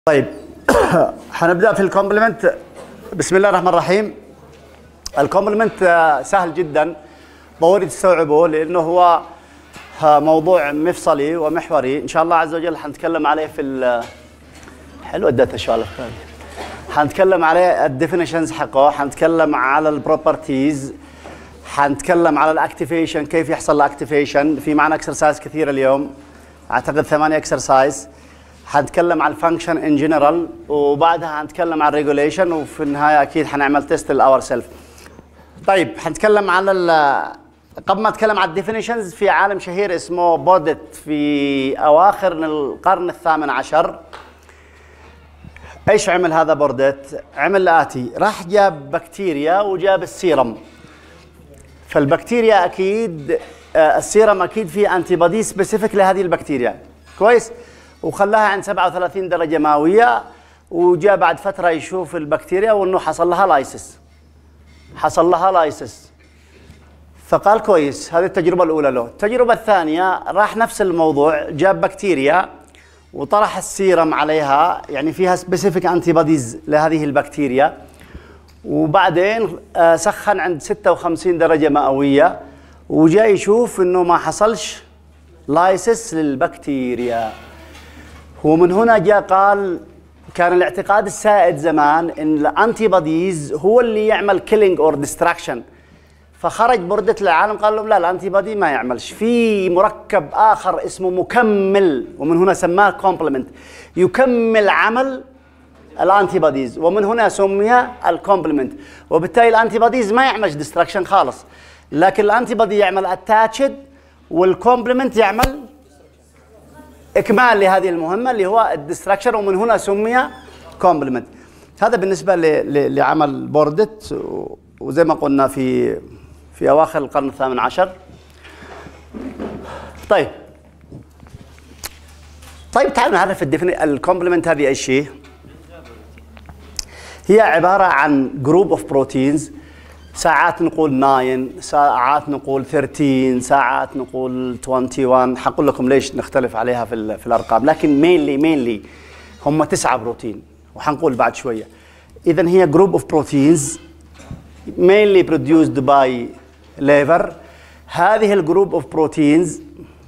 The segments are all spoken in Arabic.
طيب حنبدأ في الكومبلمنت. بسم الله الرحمن الرحيم. الكومبلمنت سهل جدا، ضروري تستوعبوه لأنه هو موضوع مفصلي ومحوري إن شاء الله عز وجل. حنتكلم عليه في حلو الداتا شوالف، حنتكلم عليه الديفينيشنز حقه، حنتكلم على البروبرتيز، حنتكلم على الاكتيفيشن، كيف يحصل الاكتيفيشن. في معنا اكسرسايز كثير اليوم، اعتقد 8 اكسرسايز. حنتكلم على الفانكشن ان جنرال، وبعدها حنتكلم على الريجوليشن، وفي النهايه اكيد حنعمل تيست لاور سيلف. طيب حنتكلم على قبل ما اتكلم على الديفينيشنز، في عالم شهير اسمه بوردت في اواخر القرن الثامن عشر. ايش عمل هذا بوردت؟ عمل الاتي، راح جاب بكتيريا وجاب السيرم. فالبكتيريا اكيد السيرم اكيد فيه انتي بودي سبيسيفيك لهذه البكتيريا، كويس؟ وخلاها عند 37 درجه مئويه، وجاء بعد فتره يشوف البكتيريا وانه حصل لها لايسس. فقال كويس، هذه التجربه الاولى له. التجربه الثانيه راح نفس الموضوع، جاب بكتيريا وطرح السيرم عليها، يعني فيها سبيسيفيك انتي بوديز لهذه البكتيريا، وبعدين سخن عند 56 درجه مئويه، وجاء يشوف انه ما حصلش لايسس للبكتيريا. ومن هنا جاء قال، كان الاعتقاد السائد زمان ان الانتي بوديز هو اللي يعمل كيلينج اور ديستراكشن. فخرج بردة العالم قال لهم لا، الانتي بودي ما يعملش، في مركب اخر اسمه مكمل، ومن هنا سماه كومبلمنت، يكمل عمل الانتي بوديز، ومن هنا سمي الكومبلمنت. وبالتالي الانتي بوديز ما يعملش ديستراكشن خالص، لكن الانتي بودي يعمل اتاتشد، والكومبلمنت يعمل اكمال لهذه المهمه اللي هو الديستراكشن، ومن هنا سمي كومبلمنت. هذا بالنسبه لعمل بوردت، وزي ما قلنا في اواخر القرن الثامن عشر. طيب تعالوا نعرف الكومبلمنت هذه ايش هي. هي عباره عن جروب اوف بروتينز، ساعات نقول 9، ساعات نقول 13، ساعات نقول 21. حقول لكم ليش نختلف عليها في الارقام، لكن مينلي هم 9 بروتين، وحنقول بعد شويه. اذا هي جروب اوف بروتينز mainly produced by liver. هذه الجروب اوف بروتينز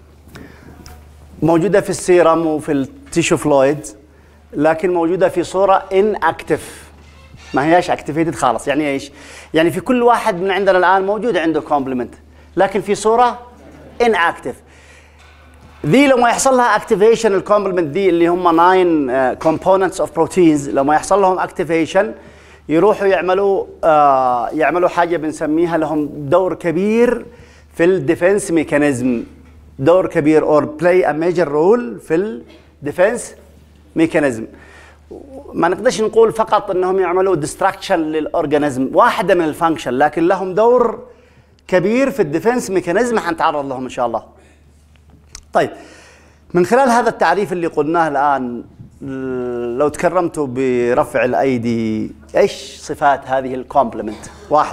موجوده في السيرم وفي التيشو فلويد، لكن موجوده في صوره inactive، ما هياش اكتيفيتد خالص. يعني ايش؟ يعني في كل واحد من عندنا الان موجود عنده كومبلمنت، لكن في صوره inactive. ذي لما يحصل لها اكتيفيشن، الكومبلمنت ذي اللي هم 9 components of proteins، لما يحصل لهم اكتيفيشن يروحوا يعملوا حاجه بنسميها، لهم دور كبير في الديفنس ميكانيزم، دور كبير اور بلاي ا ميجر رول في الديفنس ميكانيزم. ما نقدرش نقول فقط انهم يعملوا ديستراكشن للاورجانيزم، واحده من الفانكشن، لكن لهم دور كبير في الديفنس ميكانيزم، حنتعرض لهم ان شاء الله. طيب من خلال هذا التعريف اللي قلناه الان، لو تكرمتوا برفع الايدي، ايش صفات هذه الكومبلمنت؟ واحد،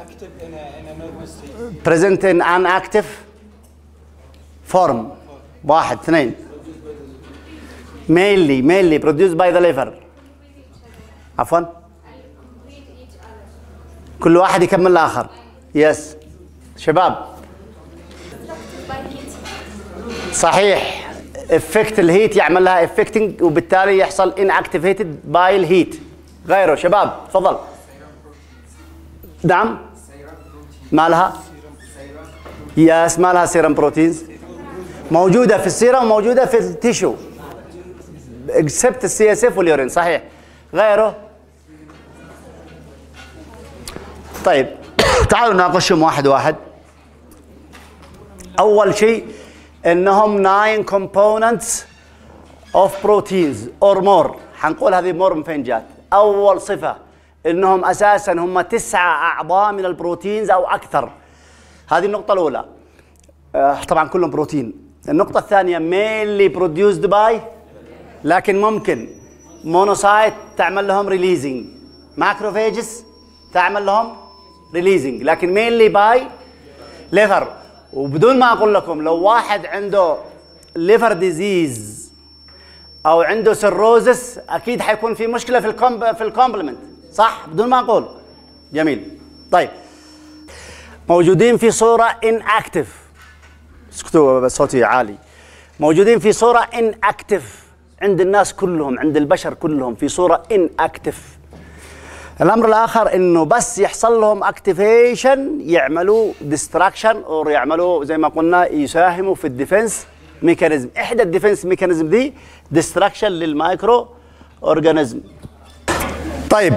present in an active form. واحد. اثنين، mainly produced by the liver. عفوا، كل واحد يكمل الاخر. يس شباب، صحيح. افكت الهيت يعمل لها افكتنج، وبالتالي يحصل انكتيفيتد باي الهيت. غيره شباب، تفضل. نعم، مالها؟ يس، مالها سيرم بروتينز، موجوده في السيرم وموجوده في التيشو، اكسبت السي اس اف واليورين. صحيح. غيره؟ طيب تعالوا نناقشهم واحد. اول شيء انهم 9 components of proteins or more. حنقول هذه more من فين جات. اول صفه انهم اساسا هم 9 اعضاء من البروتينز او اكثر. هذه النقطه الاولى. طبعا كلهم بروتين. النقطه الثانيه mainly produced by، لكن ممكن مونوسايت تعمل لهم ريليزنج، ماكروفيجز تعمل لهم ريليزنج، لكن mainly by liver. وبدون ما اقول لكم، لو واحد عنده ليفر ديزيز او عنده سيروزس اكيد حيكون في مشكله في الكومبلمنت، صح بدون ما اقول. جميل. طيب موجودين في صوره inactive، اسكتوا بس صوتي عالي. موجودين في صوره inactive عند الناس كلهم، عند البشر كلهم في صوره inactive. الامر الاخر انه بس يحصل لهم اكتيفيشن يعملوا ديستراكشن او يعملوا زي ما قلنا يساهموا في الديفنس ميكانيزم. احدى الديفنس ميكانيزم دي ديستراكشن للمايكرو اورجانيزم. طيب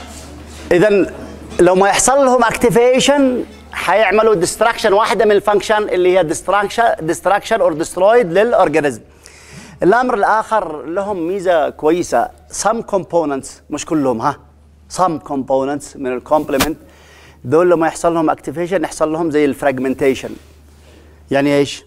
اذا لو ما يحصل لهم اكتيفيشن حيعملوا ديستراكشن، واحده من الفانكشن اللي هي ديستراكشن اور ديسترويد للاورجانيزم. الامر الاخر لهم ميزه كويسه، some components مش كلهم some components من الكومبلمنت دول لما يحصل لهم اكتيفيشن يحصل لهم زي الفراجمنتيشن. يعني ايش؟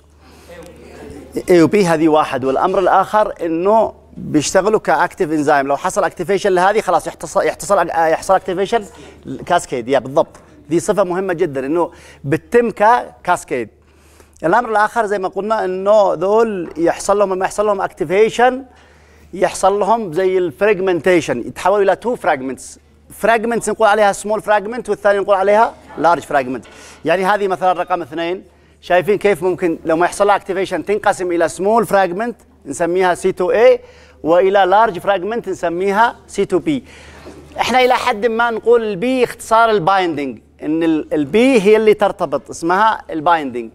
اي وبي هذه واحد، والامر الاخر انه بيشتغلوا كاكتيف انزيم. لو حصل اكتيفيشن لهذه خلاص يحصل اكتيفيشن كاسكيد. يا بالضبط، دي صفه مهمه جدا انه بتتم كاسكيد. الامر الاخر زي ما قلنا انه ذول يحصل لهم لما يحصل لهم اكتيفيشن يحصل لهم زي الفراجمنتيشن، يتحولوا الى تو فراجمنتس. فراجمنتس نقول عليها سمول فراجمنت والثاني نقول عليها لارج فراجمنت. يعني هذه مثلا رقم 2 شايفين كيف ممكن لما يحصل لها اكتيفيشن تنقسم الى سمول فراجمنت نسميها C2A والى لارج فراجمنت نسميها C2B. احنا الى حد ما نقول البي اختصار البايندينج، ان البي هي اللي ترتبط اسمها البايندينج.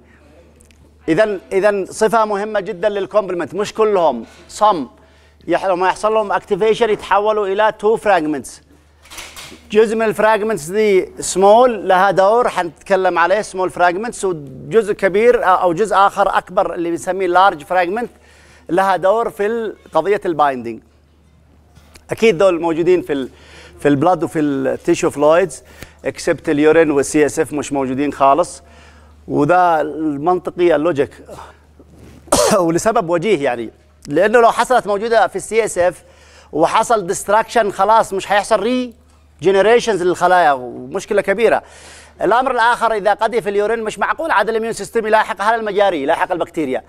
اذا صفه مهمه جدا للكومبلمنت، مش كلهم صم لما يحصل لهم اكتيفيشن يتحولوا الى تو فراجمنتس. جزء من الفراجمنتس دي سمول لها دور حنتكلم عليه سمول فراجمنتس، وجزء كبير او جزء اخر اكبر اللي بنسميه لارج فراجمنت لها دور في قضيه البايندينج. اكيد دول موجودين في البلاد وفي التيشو فلويدز اكسبت اليورين والسي اس اف مش موجودين خالص، وده المنطقي اللوجيك ولسبب وجيه يعني، لانه لو حصلت موجوده في السي اس اف وحصل ديستراكشن خلاص مش هيحصل ري جنريشنز للخلايا ومشكله كبيره. الامر الاخر اذا قضي في اليورين مش معقول عاد الاميون سيستم يلاحق هذا المجاري يلاحق البكتيريا،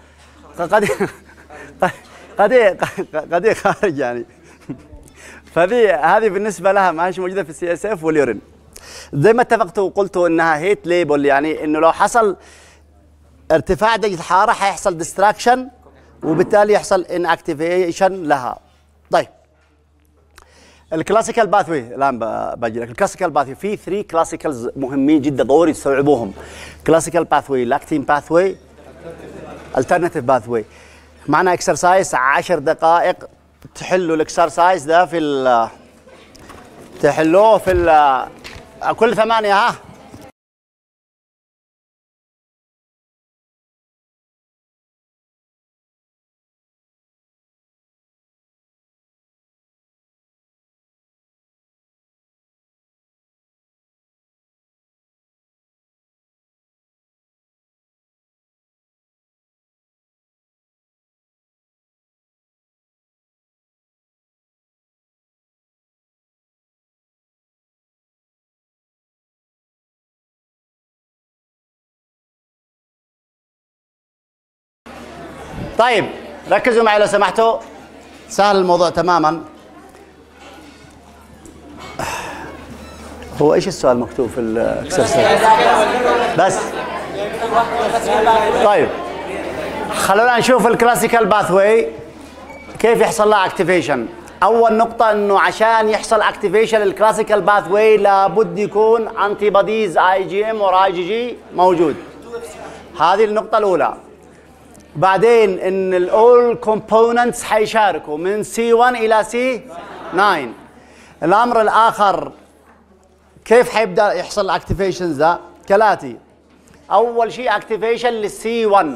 قد خارج يعني. هذه بالنسبه لها ما هيش موجوده في السي اس اف واليورين. زي ما اتفقتوا وقلتوا انها هيت ليبل، يعني انه لو حصل ارتفاع درجه الحراره حيحصل ديستراكشن وبالتالي يحصل ان اكتيفيشن لها. طيب الكلاسيكال باثوي الان باجي لك. الكلاسيكال باثوي في 3 كلاسيكالز مهمين جدا ضروري تستوعبوهم. كلاسيكال باثوي، لاكتين باثوي، الترناتيف باثوي. معنا اكسرسايز 10 دقائق تحلوا الاكسرسايز ده تحلوه في كل 8 ها. طيب ركزوا معي لو سمحتوا، سهل الموضوع تماما. هو ايش السؤال مكتوب في الاكسرسايز؟ بس طيب خلونا نشوف الكلاسيكال باثوي كيف يحصل لها اكتيفيشن. اول نقطه انه عشان يحصل اكتيفيشن الكلاسيكال باثوي لابد يكون انتي بوديز اي جي ام اور اي جي جي موجود. هذه النقطه الاولى. بعدين ان الاول كومبوننتس حيشاركوا من C1 الى C9. الامر الاخر كيف حيبدا يحصل الاكتيفيشنز ده؟ كالاتي. اول شيء اكتيفيشن للسي 1،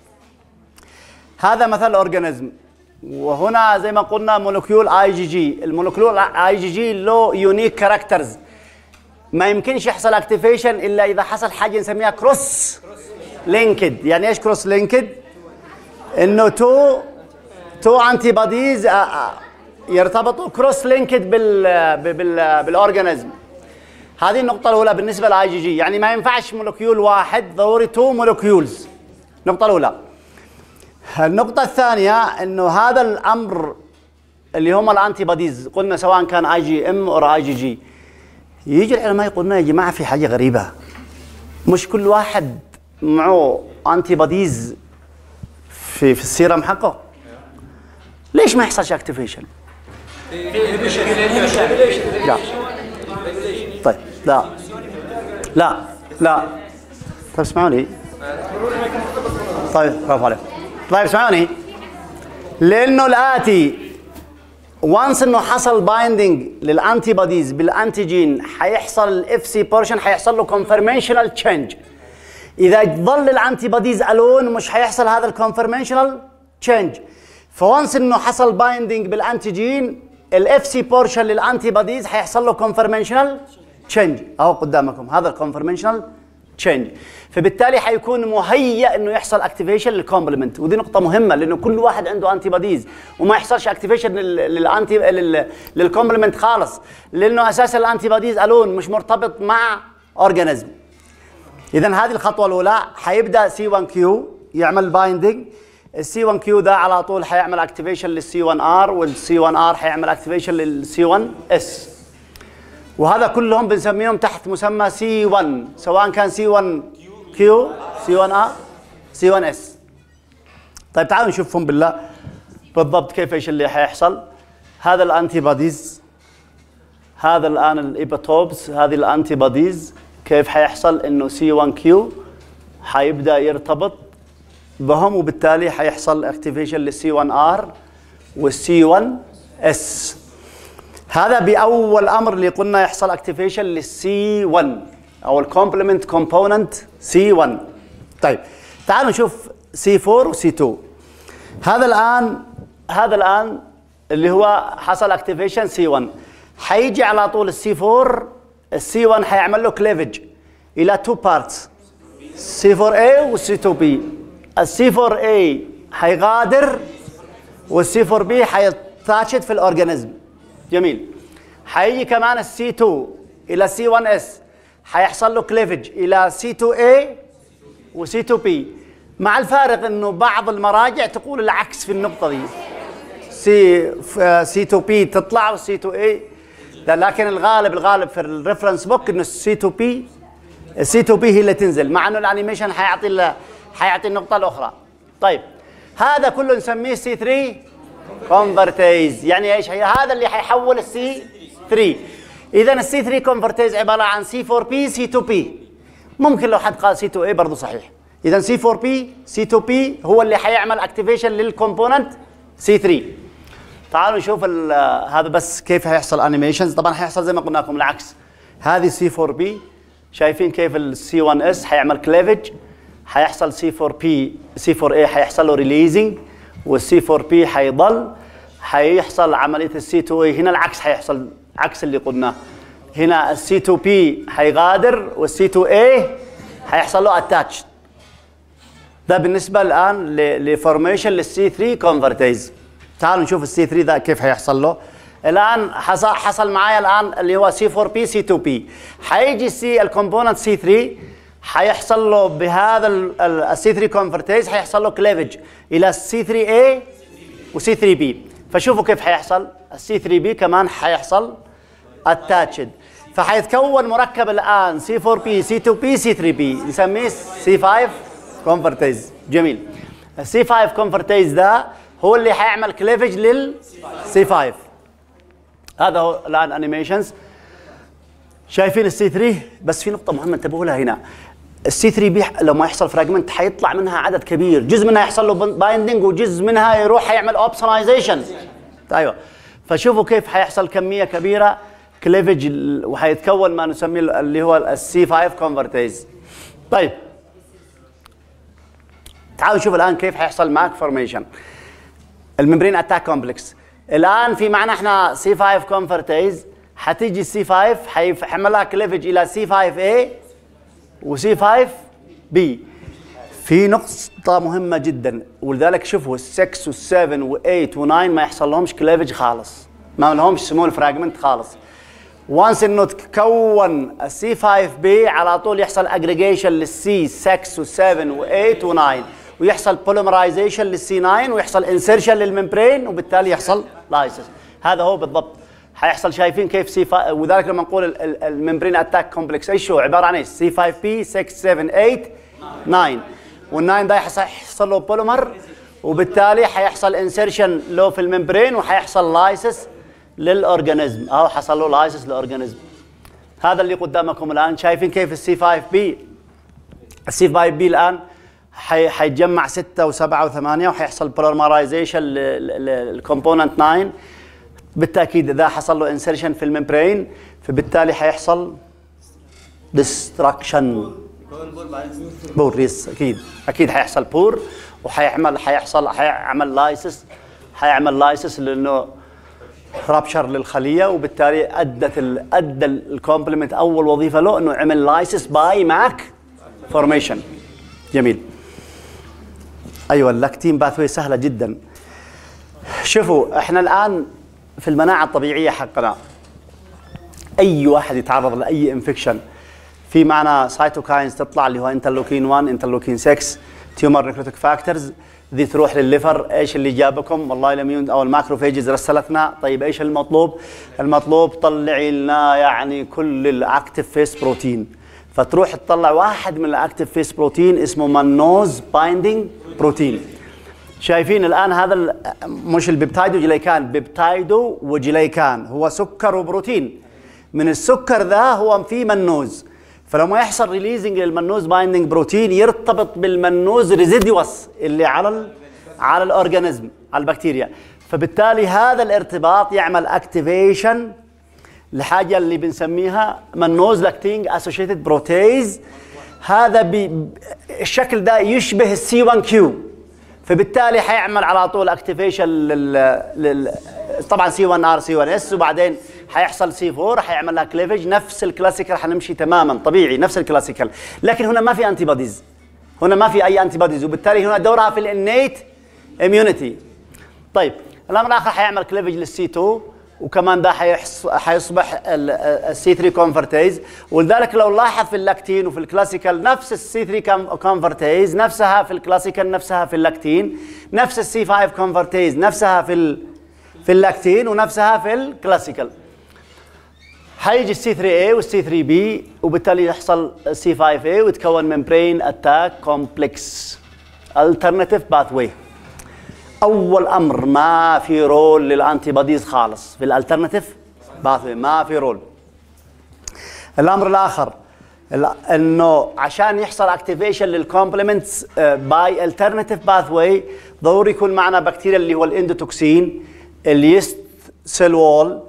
هذا مثل اورجانيزم، وهنا زي ما قلنا مولكيول اي جي جي. المولكيول اي جي جي له يونيك كاركترز، ما يمكنش يحصل اكتيفيشن الا اذا حصل حاجه نسميها كروس لينكد. يعني ايش كروس لينكد؟ انه تو انتي بوديز يرتبطوا كروس لينكد بالاورجانيزم. هذه النقطة الأولى بالنسبة للاي جي جي، يعني ما ينفعش مولكيول واحد، ضروري 2 مولكيولز. النقطة الأولى. النقطة الثانية انه هذا الامر اللي هم الانتي بوديز، قلنا سواء كان اي جي ام او اي جي جي، يجي العلماء يقولون يا جماعة في حاجة غريبة، مش كل واحد معه انتي بوديز في السيرم حقه، ليش ما يحصلش اكتيفيشن؟ لا طيب لا طيب اسمعوني، طيب برافو عليك، طيب اسمعوني، لانه الاتي وانس انه حصل بايندينج للانتي بوديز بالانتيجين، حيحصل الاف سي بورشن، حيحصل له كونفرميشنال تشينج. اذا ظل الانتي بوديز الون مش حيحصل هذا الكونفرميشنال تشينج. فوانس انه حصل بايندينج بالانتيجين، الاف سي بورشن للانتي بوديز حيحصل له كونفرميشنال تشينج، اهو قدامكم هذا الكونفرميشنال تشينج. فبالتالي حيكون مهيئ انه يحصل اكتيفيشن للكومبلمنت، ودي نقطة مهمة لانه كل واحد عنده انتي بوديز وما يحصلش اكتيفيشن للكومبلمنت خالص، لانه اساسا الانتي بوديز الون مش مرتبط مع اورجانيزم. اذا هذه الخطوة الاولى، حيبدا سي 1 كيو يعمل بايندينج، السي 1 كيو ده على طول حيعمل اكتيفيشن للسي 1 ار، والسي 1 ار حيعمل اكتيفيشن للسي 1 اس، وهذا كلهم بنسميهم تحت مسمى سي 1، سواء كان سي 1 كيو، سي 1 ار، سي 1 اس. طيب تعالوا نشوفهم بالله بالضبط كيف ايش اللي حيحصل. هذا الانتي بوديز، هذا الان الايباتوبس، هذه الانتي بوديز، كيف حيحصل انه سي 1 كيو حيبدا يرتبط بهم، وبالتالي حيحصل اكتيفيشن للسي 1 ار والسي 1 اس. هذا باول امر اللي قلنا يحصل اكتيفيشن للسي 1 او الكومبلمنت كومبوننت سي 1. طيب تعالوا نشوف سي 4 وسي 2. هذا الان اللي هو حصل اكتيفيشن سي 1، حيجي على طول السي 4، السي 1 حيعمل له كليفج الى تو بارتس، سي 4 اي والسي 2 بي. السي 4 اي حيغادر والسي 4 بي حيتاتشد في الاورجانيزم. جميل. حيجي كمان السي 2 الى سي 1 اس، حيحصل له كليفج الى سي 2 اي وسي 2 بي، مع الفارق انه بعض المراجع تقول العكس في النقطه دي، سي 2 بي تطلع والسي 2 اي، لكن الغالب في الريفرنس بوك انه السي 2 بي هي اللي تنزل، مع انه الانيميشن حيعطي النقطه الاخرى. طيب هذا كله نسميه سي 3 كونفرتيز. يعني ايش هي؟ هذا اللي حيحول السي 3. اذا السي 3 كونفرتيز عباره عن سي 4 بي سي 2 بي، ممكن لو حد قال سي 2 اي برضه صحيح. اذا سي 4 بي سي 2 بي هو اللي حيعمل اكتيفيشن للكومبوننت سي 3. تعالوا نشوف هذا بس كيف حيحصل انيميشنز. طبعا حيحصل زي ما قلنا لكم العكس، هذه سي 4 بي، شايفين كيف السي 1 اس حيعمل كليفج، حيحصل سي 4 بي سي 4 اي حيحصل له ريليزنج، والسي 4 بي حيضل، حيحصل عمليه السي 2 اي. هنا العكس حيحصل، عكس اللي قلناه، هنا السي 2 بي حيغادر والسي 2 اي حيحصل له اتاتش. ده بالنسبه الان لفورميشن للسي 3 كونفرتيز. تعالوا نشوف السي 3 ده كيف حيحصل له. الان حصل معايا الان اللي هو سي 4 بي سي 2 بي، حيجي الكومبوننت سي 3 حيحصل له بهذا السي 3 كونفرتيز، حيحصل له كليفج الى السي 3 اي وسي 3 بي. فشوفوا كيف حيحصل، السي 3 بي كمان حيحصل اتاتشد، فحيتكون مركب الان سي 4 بي سي 2 بي سي 3 بي، نسميه سي 5 كونفرتيز. جميل. السي 5 كونفرتيز ده هو اللي حيعمل كليفج للسي 5. هذا هو الان انيميشنز، شايفين السي 3. بس في نقطة مهمة انتبهوا لها هنا، السي 3 بي لو ما يحصل فراجمنت حيطلع منها عدد كبير، جزء منها يحصل له بايندينج وجزء منها يروح حيعمل اوبسونايزيشن. ايوه، فشوفوا كيف حيحصل كمية كبيرة كليفج وحيتكون ما نسميه اللي هو السي 5 كونفرتيز. طيب تعالوا نشوف الان كيف حيحصل معك فورميشن الممبرين اتاك كومبلكس. الان في معنا احنا سي 5 كونفرتيز، حتيجي السي 5 حيعملها كليفج الى سي 5 اي وسي 5 بي. في نقطة مهمة جدا، ولذلك شوفوا ال6 وال7 و8 و9 ما يحصل لهمش كليفج خالص، ما لهمش سمول فراجمنت خالص. وانس انه تكون السي 5 بي على طول يحصل اجريجيشن للسي 6 و7 و8 و9، ويحصل بوليمرايزيشن للسي 9 ويحصل انسيرشن للممبرين وبالتالي يحصل لايسس. هذا هو بالضبط حيحصل. شايفين كيف سي وذلك لما نقول الممبرين اتاك كومبلكس ايش هو عباره عن ايش؟ سي 5 بي 6 7 8 9 وال9 ده يحصل له بوليمر وبالتالي حيحصل انسيرشن له في الممبرين وحيحصل لايسس للاورجانيزم او حصل له لايسس للاورجانيزم. هذا اللي قدامكم الان. شايفين كيف السي 5 بي الان حيتجمع 6 و7 و8 وحيحصل بوليمرايزيشن للكومبوننت 9. بالتاكيد اذا حصل له انسيرشن في الممبرين فبالتالي حيحصل ديستراكشن بور. يس اكيد حيحصل بور حيعمل لايسس لانه رابشر للخليه وبالتالي ادى الكومبلمنت اول وظيفه له انه عمل لايسس باي ماك فورميشن. جميل. ايوه اللاكتين باثوي سهله جدا. شوفوا احنا الان في المناعه الطبيعيه حقنا اي واحد يتعرض لاي انفكشن في معنا سايتوكاينز تطلع اللي هو انترلوكين 1 انترلوكين 6 تيومر نيكروتيك فاكتورز. ذي تروح للليفر. ايش اللي جابكم؟ والله الاميون او الماكروفيجز رسلتنا. طيب ايش المطلوب؟ المطلوب طلعي لنا يعني كل الاكتيف فيس بروتين. فتروح تطلع واحد من الاكتيف فيس بروتين اسمه مانوز بايندينج بروتين. شايفين الان هذا مش البيبتايدو جليكان، بيبتايدو وجليكان هو سكر وبروتين. من السكر ذا هو فيه منوز، فلما يحصل ريليزنج للمنوز بايندينج بروتين يرتبط بالمنوز ريزيديوس اللي على الاورجانيزم على البكتيريا. فبالتالي هذا الارتباط يعمل اكتيفيشن لحاجه اللي بنسميها منوز لاكتينج اسوشيتد بروتيز. هذا الشكل ده يشبه السي 1 كيو، فبالتالي حيعمل على طول اكتيفيشن طبعا سي 1 ار سي 1 اس وبعدين حيحصل سي 4 حيعمل لها كليفج. نفس الكلاسيكال حنمشي تماما طبيعي نفس الكلاسيكال، لكن هنا ما في انتي بوديز، هنا ما في اي انتي بوديز وبالتالي هنا دورها في الانيت اميونيتي. طيب الامر الاخر حيعمل كليفج للسي 2 وكمان ده حيصبح السي 3 كونفرتيز. ولذلك لو لاحظ في اللاكتين وفي الكلاسيكال نفس السي 3 كونفرتيز نفسها في الكلاسيكال نفسها في اللاكتين، نفس السي 5 كونفرتيز نفسها في اللاكتين ونفسها في الكلاسيكال. حيجي السي 3A والسي 3B وبالتالي يحصل السي 5A ويتكون ممبرين اتاك كومبلكس الترناتيف باثوي. اول امر ما في رول للانتي بوديز خالص في الالترناتيف باثوي، ما في رول. الامر الاخر انه عشان يحصل اكتيفيشن للكومبلمنتس باي الترناتيف باثوي ضروري يكون معنا بكتيريا اللي هو الاندوتوكسين، اليست سيل وول،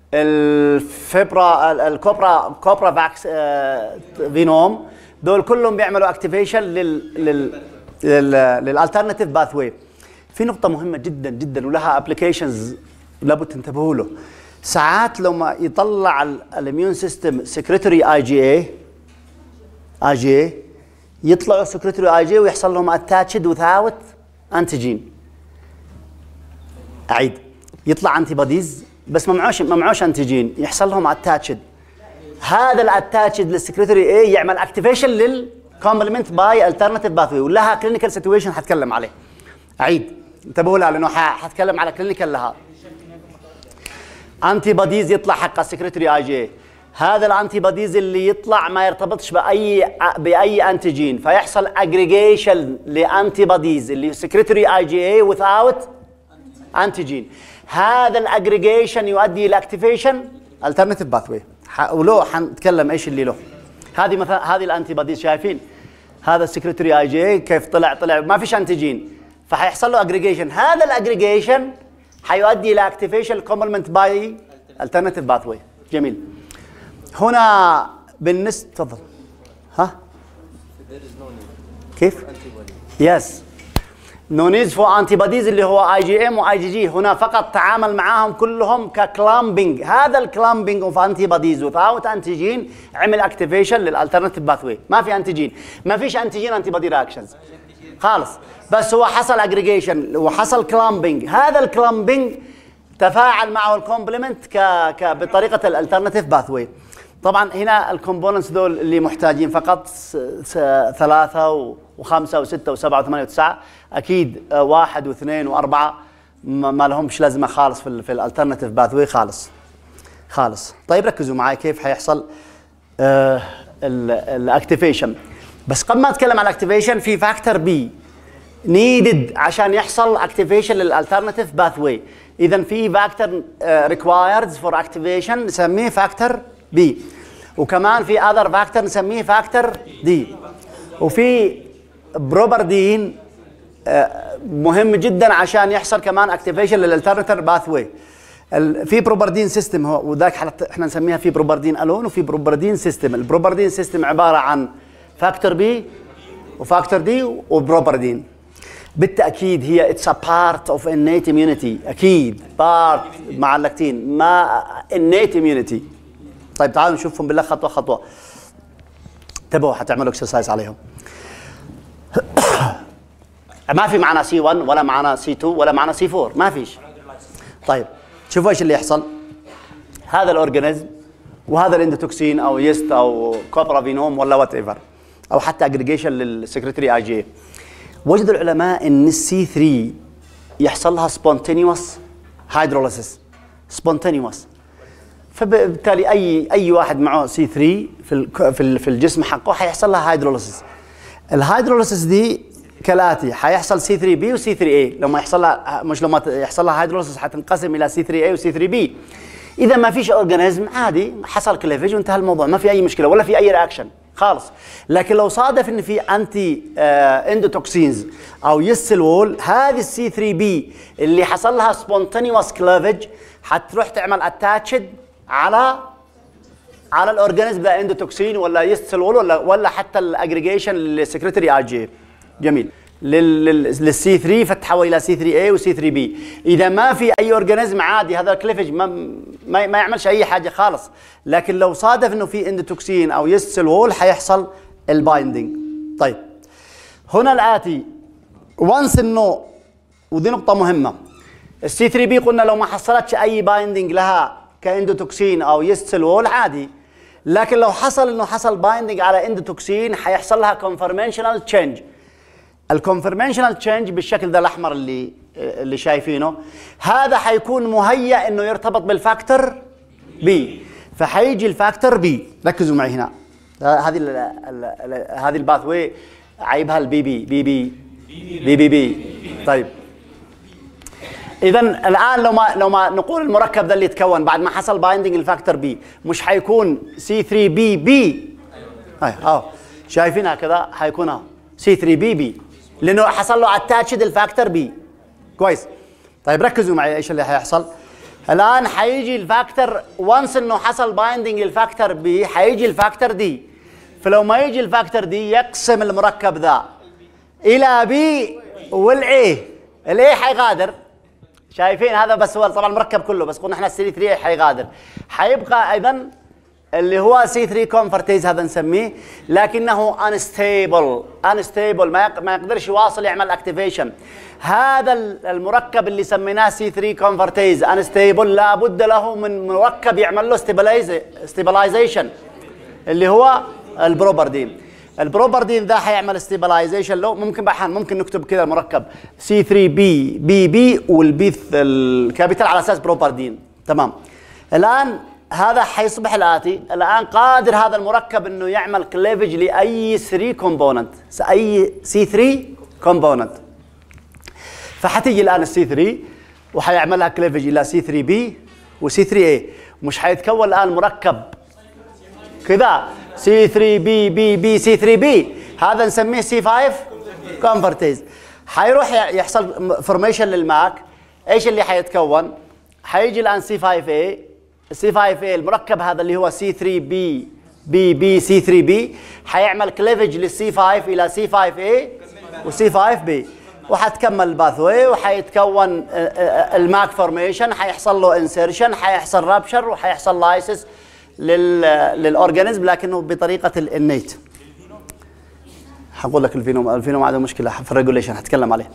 الفبرا الكوبرا فاكس فينوم. دول كلهم بيعملوا اكتيفيشن للالترناتيف باثوي. في نقطة مهمة جدا جدا ولها ابلكيشنز لابد تنتبهوا له. ساعات لما يطلع الاميون سيستم سكريتوري اي جي اي يطلعوا سكريتوري اي جي ويحصل لهم اتاتشد وذاوت انتيجين. اعيد، يطلع انتي بوديز بس ما معوش انتيجين، يحصل لهم اتاتشد. هذا الاتاتشد للسكريتوري اي يعمل اكتيفيشن للكومبلمنت باي الترناتيف باثوي ولها كلينيكال سيتويشن حتكلم عليه. اعيد انتبهوا لها لانه حتكلم على كلينيكال لها. انتي بوديز يطلع حق السكريتوري اي جي، هذا الانتي بوديز اللي يطلع ما يرتبطش باي انتيجين فيحصل اجريجيشن لانتي بوديز اللي سكريتوري اي جي اي وذاوت انتيجين. هذا الاجريجيشن يؤدي الى اكتيفيشن الترناتيف باثوي ولو حنتكلم ايش اللي له. هذه مثلا هذه الانتي بوديز شايفين هذا السكريتوري اي جي كيف طلع ما فيش انتيجين فحيحصل له اجريجيشن. هذا الاجريجيشن حيؤدي الى اكتيفيشن كومبلمنت باي الترناتيف باثوي. جميل. هنا بالنسبه تفضل ها كيف؟ يس نو نيد فور انتي بوديز اللي هو اي جي ام واي جي جي. هنا فقط تعامل معاهم كلهم ككلامبينج. هذا الكلامبينج اوف انتي بوديز وذاوت انتيجين عمل اكتيفيشن للالترناتيف باثوي. ما في انتيجين، ما فيش انتيجين انتي بودي رياكشنز خالص، بس هو حصل اجريجيشن وحصل كلامبينج. هذا الكلامبينج تفاعل معه الكومبلمنت بطريقه الالترناتيف باثوي. طبعا هنا الكومبوننتس دول اللي محتاجين فقط 3 و5 و6 و7 و8 و9. اكيد 1 و2 و4 ما لهمش لازمه خالص في الالترناتيف باثوي خالص. طيب ركزوا معي كيف حيحصل الاكتيفيشن. بس قبل ما اتكلم عن الاكتيفيشن في فاكتور بي نيدد عشان يحصل اكتيفيشن للالترناتيف باثوي. اذا في فاكتور ريكوايرد فور اكتيفيشن نسميه فاكتور بي، وكمان في اذر فاكتور نسميه فاكتور دي، وفي بروبردين مهم جدا عشان يحصل كمان اكتيفيشن للالترناتيف باثوي. في بروبردين سيستم وذاك احنا نسميها في بروبردين الون وفي بروبردين سيستم. البروبردين سيستم عباره عن فاكتور بي وفاكتور دي وبروبردين. بالتاكيد هي اتس ا بارت اوف innate immunity، اكيد بارت مع اللاكتين ما innate immunity. طيب تعالوا نشوفهم بالله خطوه خطوه. انتبهوا حتعملوا اكسرسايز عليهم. ما في معنا C1 ولا معنا C2 ولا معنا C4، ما فيش. طيب شوفوا ايش اللي يحصل. هذا الاورجانيزم وهذا الاندوتوكسين او يست او كوبرافينوم ولا وات ايفر، او حتى اجريجيشن للسكرتري اي جي. وجد العلماء ان السي 3 يحصل لها سبونتينيوس هيدروليسيس، سبونتينيوس. فبالتالي اي واحد معه سي 3 في الجسم حقه حيحصل لها هيدروليسيس. الهيدروليسيس دي كالاتي: حيحصل سي 3 بي وسي 3 اي. لما يحصل لها لما يحصل لها هيدروليسيس حتنقسم الى سي 3 اي وسي 3 بي. اذا ما فيش اورجانيزم عادي حصل كليفج وانتهى الموضوع، ما في اي مشكله ولا في اي رياكشن خالص. لكن لو صادف ان في انتي اندوتوكسينز او يسل وول، هذه السي 3 بي اللي حصل لها سبونتينيوس كليفج حتروح تعمل اتاتشد على الاورجانيزم ذا اندوتوكسين ولا يسل وول ولا حتى الاجريجيشن للسكرتري اي جي. جميل. للسي 3 فتحول الى سي 3 اي وسي 3 بي. اذا ما في اي اورجانيزم عادي هذا الكليفج ما يعملش اي حاجه خالص. لكن لو صادف انه في اندوتوكسين او يسل وول حيحصل البايندينج. طيب هنا الاتي وانس انه، ودي نقطه مهمه، السي 3 بي قلنا لو ما حصلتش اي بايندينج لها كاندوتوكسين او يسل وول عادي. لكن لو حصل بايندينج على اندوتوكسين حيحصل لها كونفرمنشنال تشينج. الكونفرمنشنال تشينج بالشكل ده الاحمر اللي شايفينه، هذا حيكون مهيأ انه يرتبط بالفاكتور بي، فحيجي الفاكتور بي. ركزوا معي هنا، هذه الباثوي عيبها البي بي بي بي بي بي بي. طيب اذا الان لو ما نقول المركب ده اللي يتكون بعد ما حصل بايندينج الفاكتور بي، مش حيكون سي 3 بي بي. شايفينها كذا حيكون سي 3 بي بي لانه حصل له اتاتشد الفاكتور بي. كويس. طيب ركزوا معي ايش اللي حيحصل. الان حيجي الفاكتور وانس انه حصل بايندينج الفاكتور بي حيجي الفاكتور دي. فلو ما يجي الفاكتور دي يقسم المركب ذا الى بي والاي. الاي حيغادر، شايفين هذا بس هو طبعا المركب كله، بس قلنا احنا السي 3 حيغادر. حيبقى ايضا اللي هو سي 3 كونفرتيز هذا نسميه، لكنه انستيبل ما يقدرش يواصل يعمل اكتيفيشن. هذا المركب اللي سميناه سي 3 كونفرتيز انستيبل لابد له من مركب يعمل له ستيبلايزيشن اللي هو البروبردين. البروبردين ذا حيعمل ستيبلايزيشن له. ممكن نكتب كذا المركب سي 3 بي بي بي والبي الكابيتال على اساس بروبردين. تمام. الان هذا حيصبح الآتي: الآن قادر هذا المركب إنه يعمل كليفج لأي 3 كومبوننت، أي سي 3 كومبوننت. فحتيجي الآن السي 3 وحيعملها كليفج إلى سي 3 بي وسي 3 اي. مش حيتكون الآن مركب كذا سي 3 بي بي بي سي 3 بي، هذا نسميه سي 5 كونفرتيز. حيروح يحصل فورميشن للماك. إيش اللي حيتكون؟ حيجي الآن سي 5 اي سي 5 اي، المركب هذا اللي هو سي 3 بي بي بي سي 3 بي حيعمل كليفج للسي 5 الى سي 5 اي وسي 5 بي، وحتكمل الباثوي وحيتكون الماك فورميشن، حيحصل له انسيرشن، حيحصل رابشر وحيحصل لايسس للاورجانيزم لكنه بطريقه الانيت. حقول لك الفينوم عنده مشكله في الريجوليشن هتكلم عليه.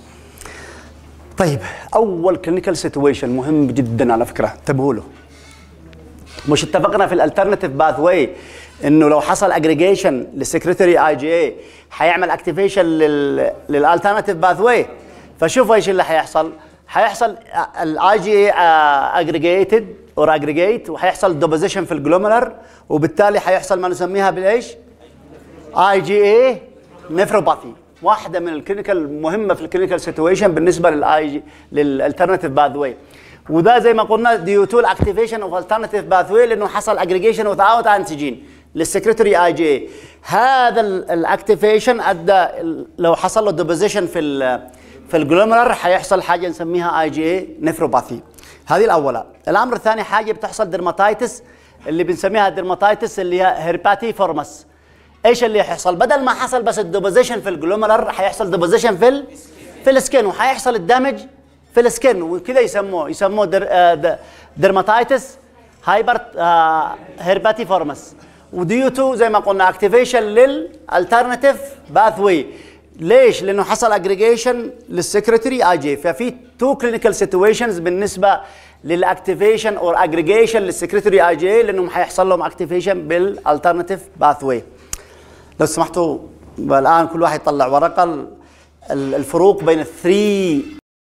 طيب اول كلينيكال سيتويشن مهم جدا على فكره، انتبهوا له. مش اتفقنا في الالترناتيف باث واي انه لو حصل اجريجيشن للسكرتري اي جي اي حيعمل اكتيفيشن للالترناتيف باث واي. فشوفوا ايش اللي حيحصل. حيحصل الاي جي اي اجريجيتد اور اجريجيت، وحيحصل ديبوزيشن في الجلوميرر، وبالتالي حيحصل ما نسميها بالايش؟ اي جي اي نفروباثي. واحده من الكلينيكال مهمه في الكلينيكال سيتويشن بالنسبه للاي جي للالترناتيف باث واي. وده زي ما قلنا ديو تو الاكتيفيشن اوف الترناتيف باث واي، لانه حصل اجريجيشن وذاوت انتيجين للسكرتري اي جي اي. هذا الاكتيفيشن ادى لو حصل له ديبوزيشن في الجلوميرر حيحصل حاجه نسميها اي جي اي نفروباثي. هذه الاولى. الامر الثاني حاجه بتحصل ديرماتايتس اللي بنسميها ديرماتايتس اللي هي هيرباتي فورمس. ايش اللي حيحصل؟ بدل ما حصل بس الديبوزيشن في الجلوميرر حيحصل ديبوزيشن في السكن، وحيحصل الدمج في السكن، وكذا يسموه ديرماتايتس هايبر هيرباتي فورمس. وديو تو زي ما قلنا اكتيفيشن للالترناتيف باث واي. ليش؟ لانه حصل اجريجيشن للسكرتري اي جي. ففي تو كلينيكال سيتويشنز بالنسبه للاكتيفيشن اور اجريجيشن للسكرتري اي جي، لانهم حيحصل لهم اكتيفيشن بالالترناتيف باث واي. لو سمحتوا الان كل واحد يطلع ورقه الفروق بين الثري.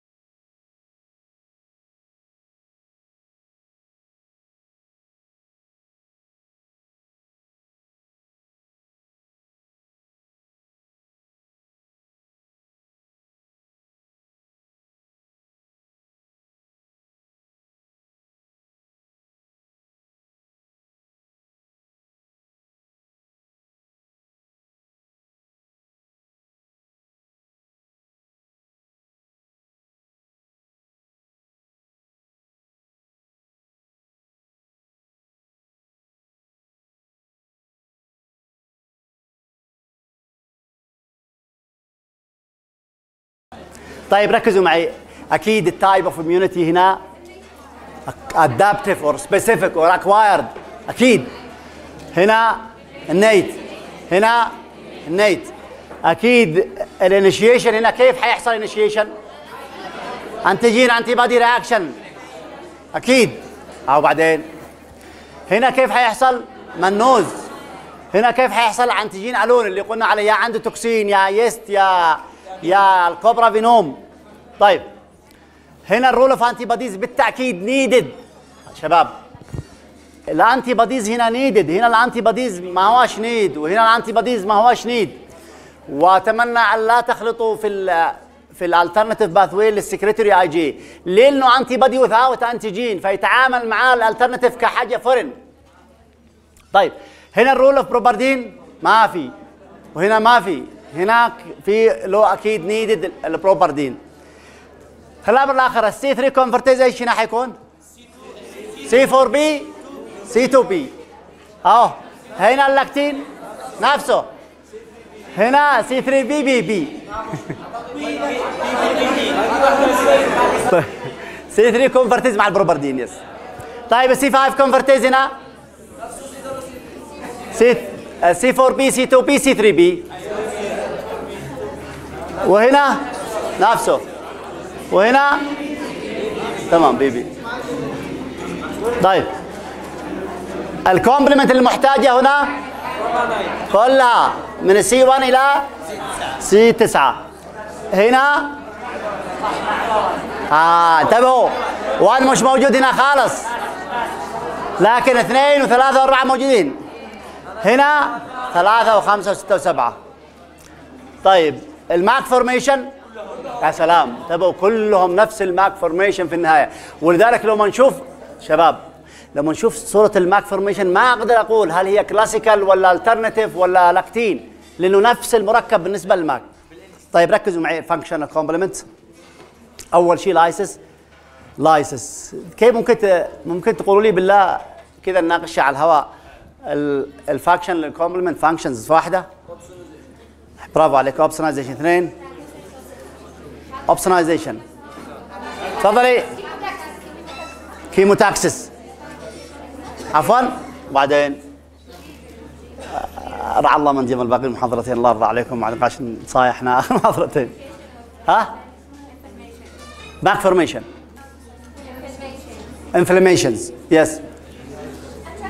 طيب ركزوا معي. اكيد التايب اوف اميونيتي هنا adaptive or specific or acquired. اكيد هنا النيت، هنا النيت. اكيد الانيشيشن هنا كيف حيحصل انيشيشن؟ انتيجين انتي بادي رياكشن اكيد. او بعدين هنا كيف حيحصل؟ منوز. هنا كيف حيحصل؟ انتيجين الون اللي قلنا عليه، يا عنده توكسين يا يست يا الكوبرا فينوم. طيب هنا الرول اوف انتي بوديز بالتاكيد نيدد شباب. الانتي بوديز هنا نيدد، هنا الانتي بوديز ما هواش نيد، وهنا الانتي بوديز ما هواش نيد. واتمنى ان لا تخلطوا في الالترناتيف باث واي للسكرتري اي جي. ليه؟ لانه انتي بودي وذاوت انتيجين، فيتعامل معاه الالترناتيف كحاجه فورن. طيب هنا الرول اوف بروبردين ما في، وهنا ما في. هناك في لو اكيد نيدد البروبردين. الامر الاخر السي 3 كونفرتيز ايش هنا حيكون؟ سي 4 بي سي 2 بي. اهو هنا اللاكتين نفسه، هنا سي 3 بي بي بي سي 3 كونفرتيز مع البروبردين يس. طيب السي 5 كونفرتيز هنا سي 4 بي سي 2 بي سي 3 بي، وهنا نفسه، وهنا تمام بي بي. طيب الكومبلمنت المحتاجه هنا كلها من السي 1 الى سي 9. هنا انتبهوا 1 مش موجود هنا خالص، لكن 2 و3 و4 موجودين. هنا 3 و5 و6 و7. طيب الماك فورميشن يا سلام، انتبهوا كلهم نفس الماك فورميشن في النهايه. ولذلك لما نشوف شباب، لما نشوف صوره الماك فورميشن ما اقدر اقول هل هي كلاسيكال ولا الترناتيف ولا لاكتين، لانه نفس المركب بالنسبه للماك. طيب ركزوا معي فانكشنال كومبلمنت. اول شيء لايسس. كيف ممكن تقولوا لي بالله كذا نناقش على الهواء الفانكشنال كومبلمنت فانكشنز واحده؟ برافو عليك. اوبسونايزيشن 2. اوبسونايزيشن تفضلي. كيموتاكسس عفوا. وبعدين رعى الله من جمل باقي المحاضرتين. الله يرضى عليكم، مع نقاش صايحنا اخر محاضرتين. ها؟ باك فورميشن. انفلاميشنز يس.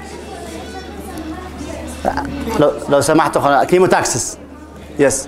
لو سمحتوا كيموتاكسس. يس.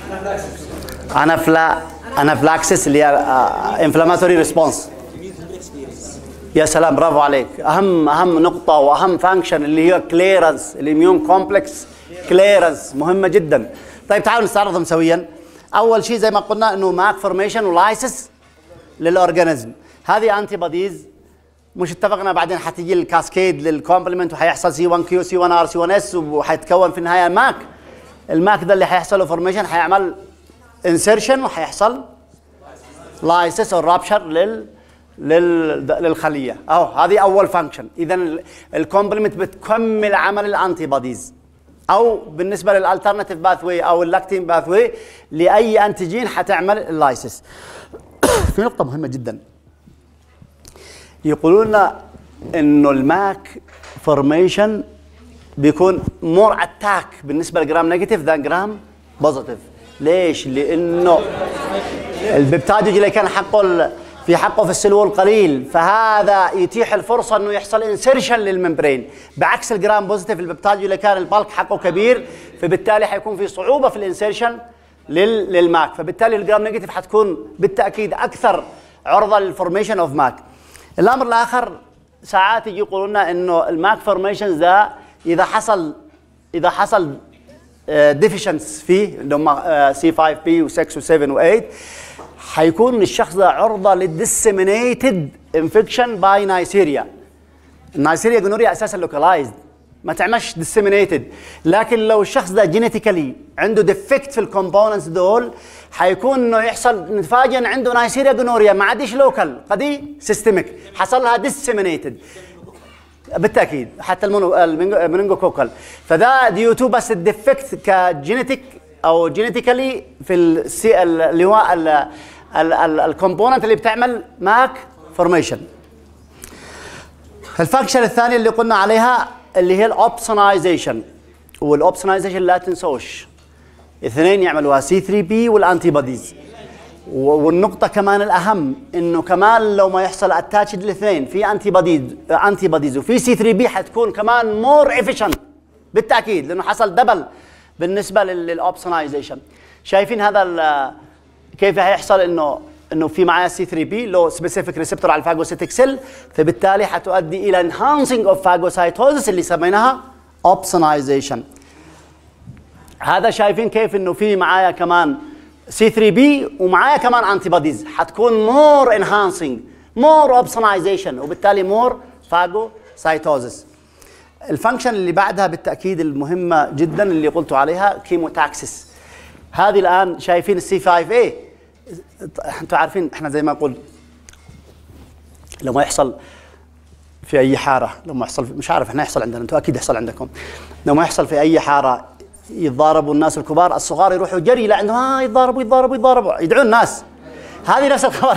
انافلاكسس اللي هي انفلاماتوري ريسبونس. يا سلام، برافو عليك. اهم نقطه واهم فانكشن اللي هي كليرنس، الاميون كومبلكس كليرنس مهمه جدا. طيب تعالوا نستعرضهم سويا. اول شيء زي ما قلنا انه ماك فورميشن ولايسس للاورجانيزم، هذه انتي بوديز. مش اتفقنا بعدين حتيجي الكاسكيد للكومبلمنت وحيحصل سي 1 كيو سي 1 ار سي 1 اس وحيتكون في النهايه ماك. الماك ده اللي حيحصل له فورميشن حيعمل انسيرشن وحيحصل لايسس او رابشر للخليه. اهو هذه اول فانكشن. اذا الكومبلمنت بتكمل عمل الانتي بوديز، او بالنسبه للالترناتيف باثوي او اللاكتين باثوي لاي انتيجين حتعمل اللايسس. في نقطه مهمه جدا، يقولون لنا انه الماك فورميشن بيكون مور اتاك بالنسبه لجرام نيجاتيف ذان جرام بوزيتيف. ليش؟ لانه البيبتايد اللي كان حقه في السلول قليل، فهذا يتيح الفرصه انه يحصل انسيرشن للممبرين، بعكس الجرام بوزيتيف البيبتايد اللي كان البلك حقه كبير، فبالتالي حيكون في صعوبه في الانسيرشن للماك، فبالتالي الجرام نيجاتيف حتكون بالتاكيد اكثر عرضه للفورميشن اوف ماك. الامر الاخر ساعات يجي يقولوا لنا انه الماك فورميشنز ده اذا حصل ديفيشنس فيه اللي هم سي 5 بي و6 و7 و8 حيكون الشخص ده عرضه للديسيمينيتد انفكشن باي نايسيريا. النايسيريا جونوريا اساسا لوكالايزد ما تعملش ديسيمينيتد، لكن لو الشخص ده جينيتيكالي عنده ديفكت في الكومبوننتس دول حيكون انه يحصل نتفاجئ ان عنده نايسيريا جونوريا ما عادش لوكال، قد سيستميك حصل لها ديسيمينيتد بالتاكيد، حتى المننجوكوكال. فده ديو تو بس الديفكت كجينيتيك او جينيتيكالي في اللي هو الكومبوننت اللي بتعمل ماك فورميشن. الفانكشن الثانيه اللي قلنا عليها اللي هي الاوبسونايزيشن، والاوبسونايزيشن لا تنسوش اثنين يعملوها سي 3 بي والانتي بوديز. والنقطه كمان الاهم انه كمان لو ما يحصل اتاتشد الاثنين في انتي بوديز وفي سي 3 بي حتكون كمان مور افيشنت بالتاكيد، لانه حصل دبل بالنسبه للاوبسونايزيشن. شايفين هذا كيف هيحصل انه في معايا سي 3 بي له سبيسيفيك ريسبتور على الفاجوسيتيك سيل، فبالتالي حتؤدي الى انهانسنج اوف فاجوسايتوزس اللي سميناها اوبسونايزيشن. هذا شايفين كيف انه في معايا كمان سي 3 بي ومعايا كمان انتي بوديز، حتكون مور انهانسنج مور اوبسونايزيشن وبالتالي مور فاجوسايتوزس. الفانكشن اللي بعدها بالتاكيد المهمه جدا اللي قلتوا عليها كيموتاكسس. هذه الان شايفين السي 5 اي، انتم عارفين احنا زي ما نقول لو ما يحصل في اي حاره، لو ما يحصل مش عارف احنا يحصل عندنا، انتم اكيد يحصل عندكم، لو ما يحصل في اي حاره يتضاربوا الناس الكبار، الصغار يروحوا جري لعندهم يتضاربوا يدعون الناس. هذه نفس الخبر.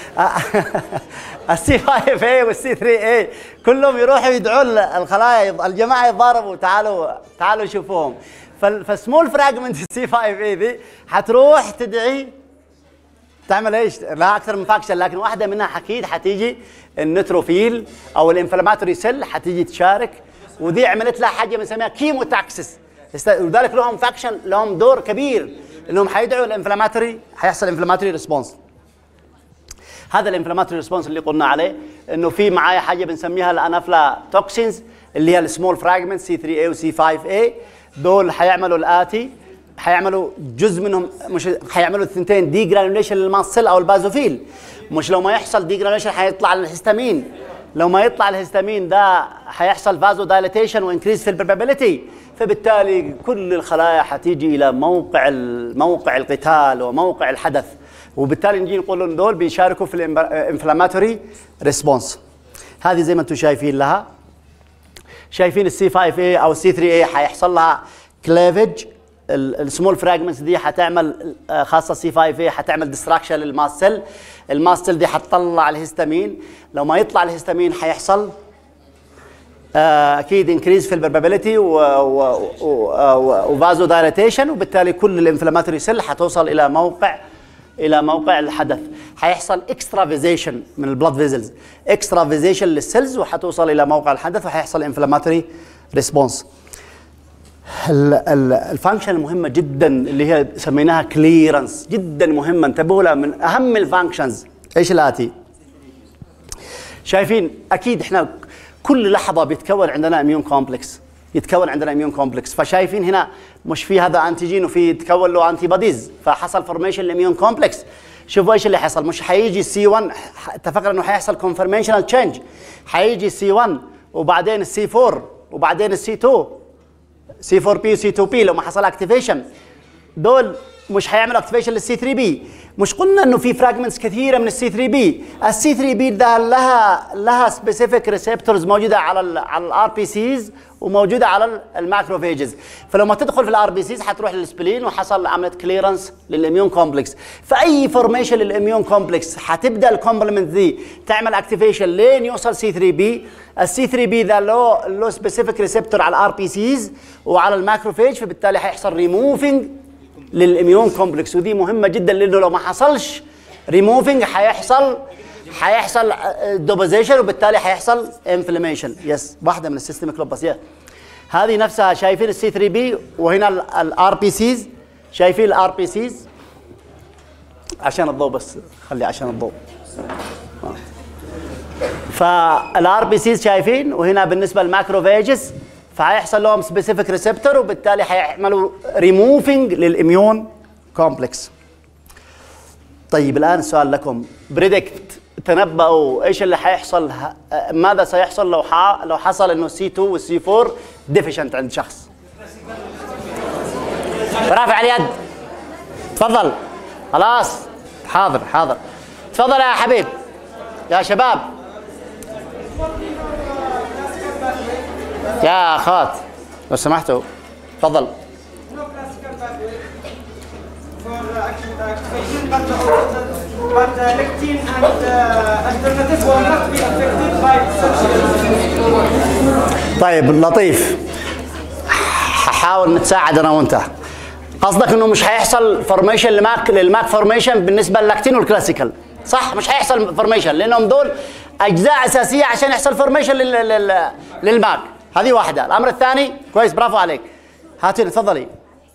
السي 5 اي والسي 3 اي كلهم يروحوا يدعون الخلايا الجماعه يتضاربوا، تعالوا شوفوهم. فالسمول فراجمنت السي 5 اي ذي حتروح تدعي تعمل ايش؟ لا اكثر من فاكشن، لكن واحده منها اكيد حتيجي النيتروفيل او الانفلاماتوري سيل حتيجي تشارك، ودي عملت لها حاجه بنسميها كيموتاكسس، ولذلك لهم فاكشن، لهم دور كبير انهم حيدعوا الانفلاماتوري، حيحصل انفلاماتوري ريسبونس. هذا الانفلاماتوري ريسبونس اللي قلنا عليه انه في معايا حاجه بنسميها الانافلا توكسينز اللي هي السمول فراجمنت سي 3 اي وسي 5 اي، دول حيعملوا الاتي، حيعملوا جزء منهم، مش حيعملوا الثنتين دي جرانيوليشن للماست سيل او البازوفيل، مش لو ما يحصل دي جرانيوليشن حيطلع الهستامين، لو ما يطلع الهستامين ده حيحصل فازو دايليتيشن وانكريز في البربابيليتي، فبالتالي كل الخلايا حتيجي الى موقع القتال وموقع الحدث، وبالتالي نجي نقول ان دول بيشاركوا في الانفلاماتوري ريسبونس. هذه زي ما انتم شايفين لها، شايفين السي 5 اي او السي 3 اي حيحصل لها كليفج، السمول فراجمنتس دي حتعمل خاصه سي 5 اي حتعمل ديستراكشن للماست سيل، الماست سيل دي حتطلع الهستامين، لو ما يطلع الهستامين حيحصل اكيد انكريز في البربابيليتي وفازو دايليتيشن، وبالتالي كل الانفلاماتوري سيل حتوصل الى موقع الحدث، حيحصل اكسترافيزيشن من البلاد فيزلز، اكسترافيزيشن للسيلز وحتوصل الى موقع الحدث وحيحصل انفلاماتوري ريسبونس. الفانكشن المهمه جدا اللي هي سميناها كليرنس، جدا مهمه، انتبهوا لها، من اهم الفانكشنز. ايش الاتي؟ شايفين اكيد احنا كل لحظه بيتكون عندنا اميون كومبلكس، يتكون عندنا اميون كومبلكس، فشايفين هنا مش في هذا انتيجين وفي يتكون له انتي بوديز، فحصل فورميشن الاميون كومبلكس. شوفوا ايش اللي حصل، مش حيجي سي 1، اتفقنا انه حيحصل كونفرميشنال تشينج، حيجي سي 1 وبعدين السي 4 وبعدين السي 2، سي 4 بي وسي 2 بي. لو ما حصل اكتيفيشن دول مش حيعملوا اكتيفيشن للسي 3 بي. مش قلنا انه في فراجمنتس كثيره من السي 3 بي؟ السي 3 بي ده لها سبيسيفيك ريسبتورز موجوده على الار بي سيز وموجوده على الماكروفيجز، فلما تدخل في الار بي سيز حتروح للسبلين وحصل عمليه كليرنس للاميون كومبلكس. فاي فورميشن للاميون كومبلكس حتبدا الكومبلمنت دي تعمل اكتيفيشن لين يوصل سي 3 بي. السي 3 بي ده له سبيسيفيك ريسبتور على الار بي سيز وعلى الماكروفيج، فبالتالي حيحصل ريموفينج للاميون كومبلكس، ودي مهمه جدا لانه لو ما حصلش ريموفينج حيحصل دوبوزيشن وبالتالي حيحصل انفلاميشن. يس، واحده من السيستميك لوبس. هذه نفسها، شايفين السي 3 بي وهنا الار بي سيز، شايفين الار بي سيز عشان الضوء، بس خلي عشان الضوء. فالار بي سيز شايفين، وهنا بالنسبه للماكروفيجز فهيحصل لهم سبيسيفيك ريسبتور وبالتالي حيعملوا ريموفينج للاميون كومبلكس. طيب الان السؤال لكم، بريدكت، تنبؤوا ايش اللي حيحصل، ماذا سيحصل لو حصل انه سي 2 والسي 4 ديفيشنت عند شخص؟ رافع اليد، تفضل. خلاص، حاضر، تفضل يا حبيب، يا شباب، يا اخوات لو سمحتوا، تفضل. طيب لطيف، هحاول نتساعد انا وانت. قصدك انه مش هيحصل فورميشن للماك فورميشن بالنسبه للاكتين والكلاسيكال، صح؟ مش هيحصل فورميشن لانهم دول اجزاء اساسيه عشان يحصل فورميشن للماك. هذه واحده. الامر الثاني، كويس، برافو عليك، هاتي تفضلي.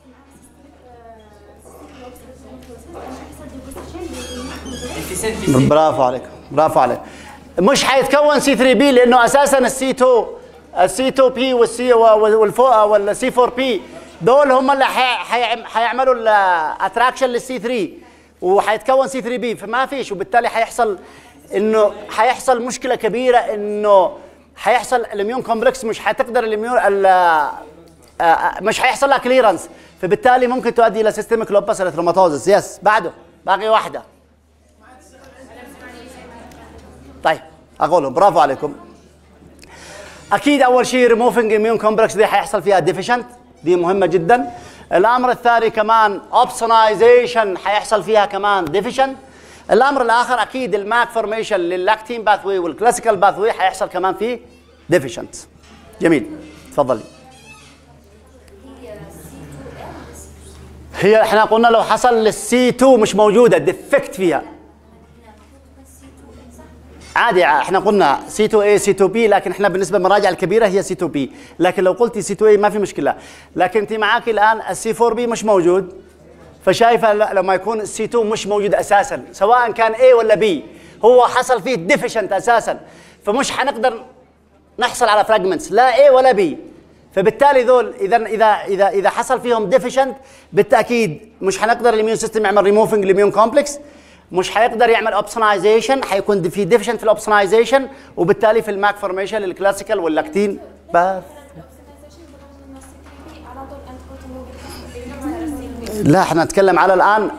برافو عليك. مش حيتكون سي 3 بي لانه اساسا السي 2 بي والسي 4 بي دول هم اللي حيعملوا الاتراكشن للسي 3 وحيتكون سي 3 بي، فما فيش، وبالتالي حيحصل مشكله كبيره انه حيحصل الاميون كومبلكس مش حتقدر مش حيحصل لها كليرنس، فبالتالي ممكن تؤدي الى سيستميك لوبس اريثروماتوزس. يس، بعده باقي واحده. طيب اقولهم، برافو عليكم. اكيد اول شيء ريموفينج اميون كومبلكس دي حيحصل فيها ديفيشنت، دي مهمه جدا. الامر الثاني كمان اوبسونايزيشن حيحصل فيها كمان ديفيشنت. الامر الاخر اكيد الماك فورميشن للاكتين باثوي والكلاسيكال باثوي حيحصل كمان فيه ديفيشنت. جميل، تفضلي. هي احنا قلنا لو حصل للسي 2 مش موجوده، ديفكت فيها عادي، احنا قلنا سي 2 اي سي 2 بي، لكن احنا بالنسبه للمراجع الكبيره هي سي 2 بي، لكن لو قلتي سي 2 اي ما في مشكله. لكن انت معاك الان السي 4 بي مش موجود، فشايفه لما يكون السي 2 مش موجود اساسا سواء كان اي ولا بي، هو حصل فيه ديفيشنت اساسا، فمش حنقدر نحصل على فراجمنتس لا اي ولا بي، فبالتالي ذول اذا حصل فيهم ديفيشنت بالتاكيد مش حنقدر الاميون سيستم يعمل ريموفنج الاميون كومبلكس، مش حيقدر يعمل اوبسونايزيشن، حيكون في ديفيشنت في الاوبسونايزيشن، وبالتالي في الماك فورميشن للكلاسيكال واللاكتين باث. لا احنا نتكلم على الان،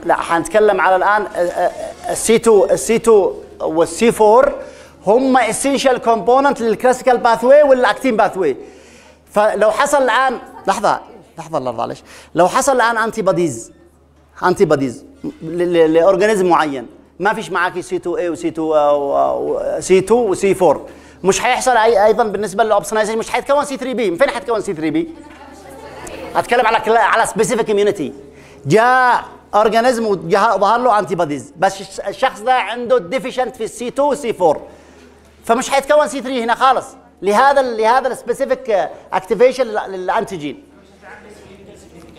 السي 2 والسي 4 هم اسينشال كومبوننت للكلاسيكال باثوي والاكتين باثوي. فلو حصل الان لحظه الله يرضى عليك، لو حصل الان انتي بوديز لاورجانيزم معين، ما فيش معاكي سي 2 اي وسي 2 وسي 4، مش حيحصل ايضا بالنسبه للاوبسونايزيشن، مش حيتكون سي 3 بي. من فين حيتكون سي 3 بي؟ اتكلم على سبيسيفيك اميونيتي، جاء اورجانيزم وظهر له انتي بوديز، بس الشخص ده عنده ديفيشنت في السي 2 والسي 4، فمش حيتكون سي 3 هنا خالص، لهذا السبيسيفيك اكتيفيشن للانتيجين.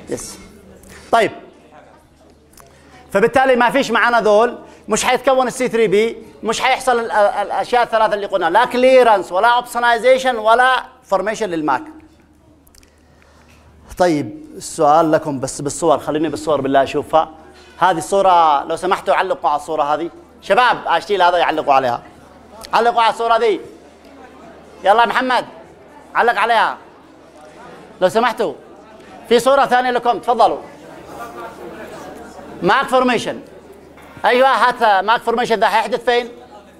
يس. طيب فبالتالي ما فيش معنا ذول، مش حيتكون السي 3 بي، مش حيحصل الاشياء الثلاثه اللي قلنا، لا كليرنس ولا اوبسونايزيشن ولا فورميشن للماك. طيب السؤال لكم بس بالصور، خليني بالصور بالله اشوفها. هذه الصوره لو سمحتوا علقوا على الصوره هذه، شباب اشتيل هذا يعلقوا عليها، علقوا على الصوره ذي. يلا محمد علق عليها لو سمحتوا. في صوره ثانيه لكم تفضلوا. ماك فورميشن. ايوه هات ماك فورميشن. ذا حيحدث فين؟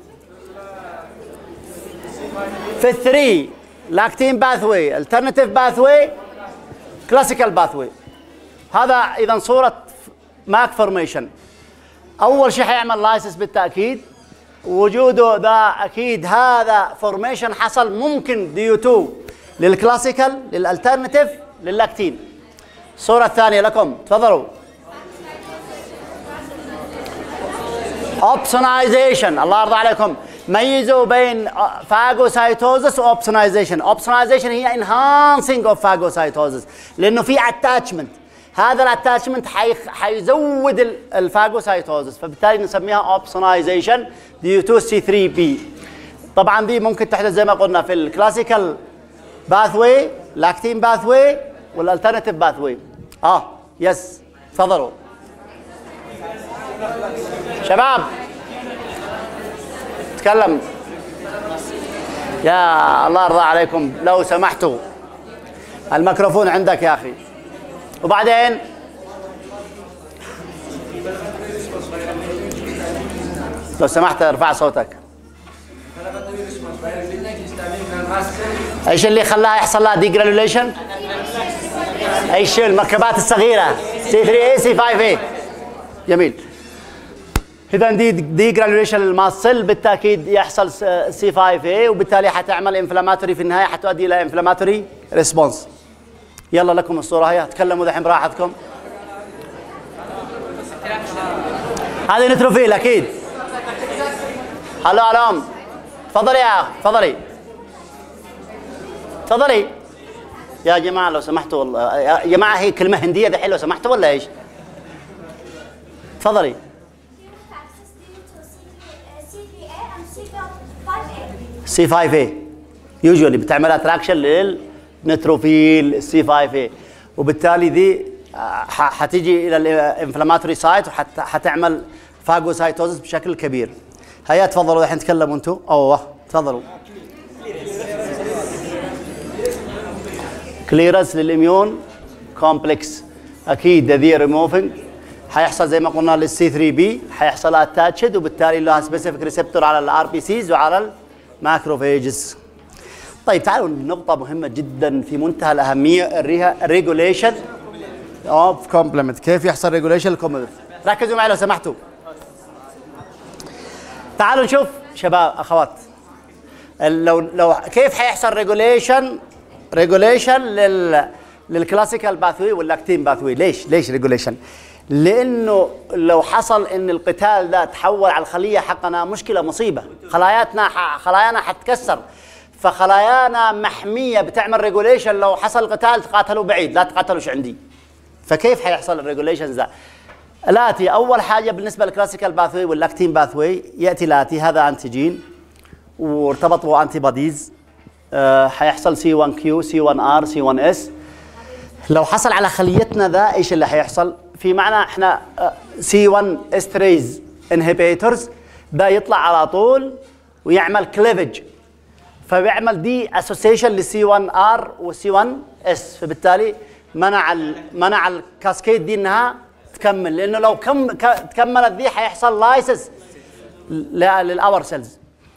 في الثري لاكتين باثوي، الترناتيف باثوي، كلاسيكال باثوي. هذا اذا صوره ماك فورميشن. اول شيء حيعمل لايسس بالتاكيد، وجوده ذا اكيد هذا فورميشن حصل ممكن ديو تو للكلاسيكال، للالترناتيف، للاكتين. الصوره الثانيه لكم تفضلوا. اوبسونايزيشن. الله يرضى عليكم، ميزوا بين فاجوسايتوزس واوبسونايزيشن. اوبسونايزيشن هي انهانسنج اوف فاجوسايتوزس، لانه في اتاتشمنت، هذا الاتاتشمنت حيزود الفاجوسايتوزس، فبالتالي نسميها اوبسونايزيشن ديو تو سي 3 بي. طبعا دي ممكن تحدث زي ما قلنا في الكلاسيكال باثوي، لاكتين باثوي، والالترناتيف باثوي. يس تفضلوا شباب تكلم. يا الله يرضى عليكم لو سمحتوا، الميكروفون عندك يا اخي. وبعدين لو سمحت ارفع صوتك. ايش اللي خلاها يحصل لها دي جرانيوليشن؟ ايش المركبات الصغيره سي 3 اي سي 5 اي. جميل. اذا دي جرانيوليشن للماسل بالتاكيد يحصل سي 5 اي، وبالتالي حتعمل انفلاماتوري في النهايه، حتؤدي الى انفلاماتوري ريسبونس. يلا لكم الصوره هي، تكلموا دحين براحتكم. هذه نتروفيل اكيد. هلو علوم. تفضلي يا اخي تفضلي تفضلي. يا جماعه لو سمحتوا والله يا جماعه، هي كلمه هنديه دحين لو سمحتوا ولا ايش؟ تفضلي. سي 5 اي يوجوالي بتعمل اتراكشن للنتروفيل سي 5 اي، وبالتالي دي حتيجي الى الانفلاماتوري سايت وحتعمل فاجوسايتوزس بشكل كبير. هيا تفضلوا الحين تكلموا انتم. تفضلوا. كليرنس للاميون كومبلكس اكيد ذي ريموفنج، حيحصل زي ما قلنا للسي 3 بي، حيحصل اتاتشد، وبالتالي له سبيسيفيك ريسبتور على الار بي سيز وعلى الماكروفيجز. طيب تعالوا نقطة مهمة جدا في منتهى الأهمية، الريجوليشن اوف كومبلمنت. كيف يحصل ريجوليشن للكومبلمنت؟ ركزوا معي لو سمحتوا. تعالوا نشوف شباب اخوات، لو كيف حيحصل ريجوليشن للكلاسيكال باثوي واللاكتين باثوي. ليش ريجوليشن؟ لانه لو حصل ان القتال ده تحول على الخليه حقنا مشكله مصيبه، خلايانا حتتكسر، فخلايانا محميه بتعمل ريجوليشن. لو حصل قتال تقاتلوا بعيد، لا تقاتلوش عندي. فكيف حيحصل الريجوليشن ذا؟ الاتي اول حاجه بالنسبه للكلاسيكال باثوي واللاكتين باثوي، ياتي الاتي، هذا انتيجين وارتبطوا انتي بوديز، حيحصل سي 1 كيو، سي 1 ار، سي 1 اس. لو حصل على خليتنا ذا ايش اللي حيحصل؟ في معنى احنا سي 1 استريز انهبيتورز، ده يطلع على طول ويعمل كليفج، فبيعمل دي اسوسيشن للسي 1 ار والسي 1 اس، فبالتالي منع الكاسكيد دي انها تكمل، لانه لو تكملت دي حيحصل لايسس للاور سيلز.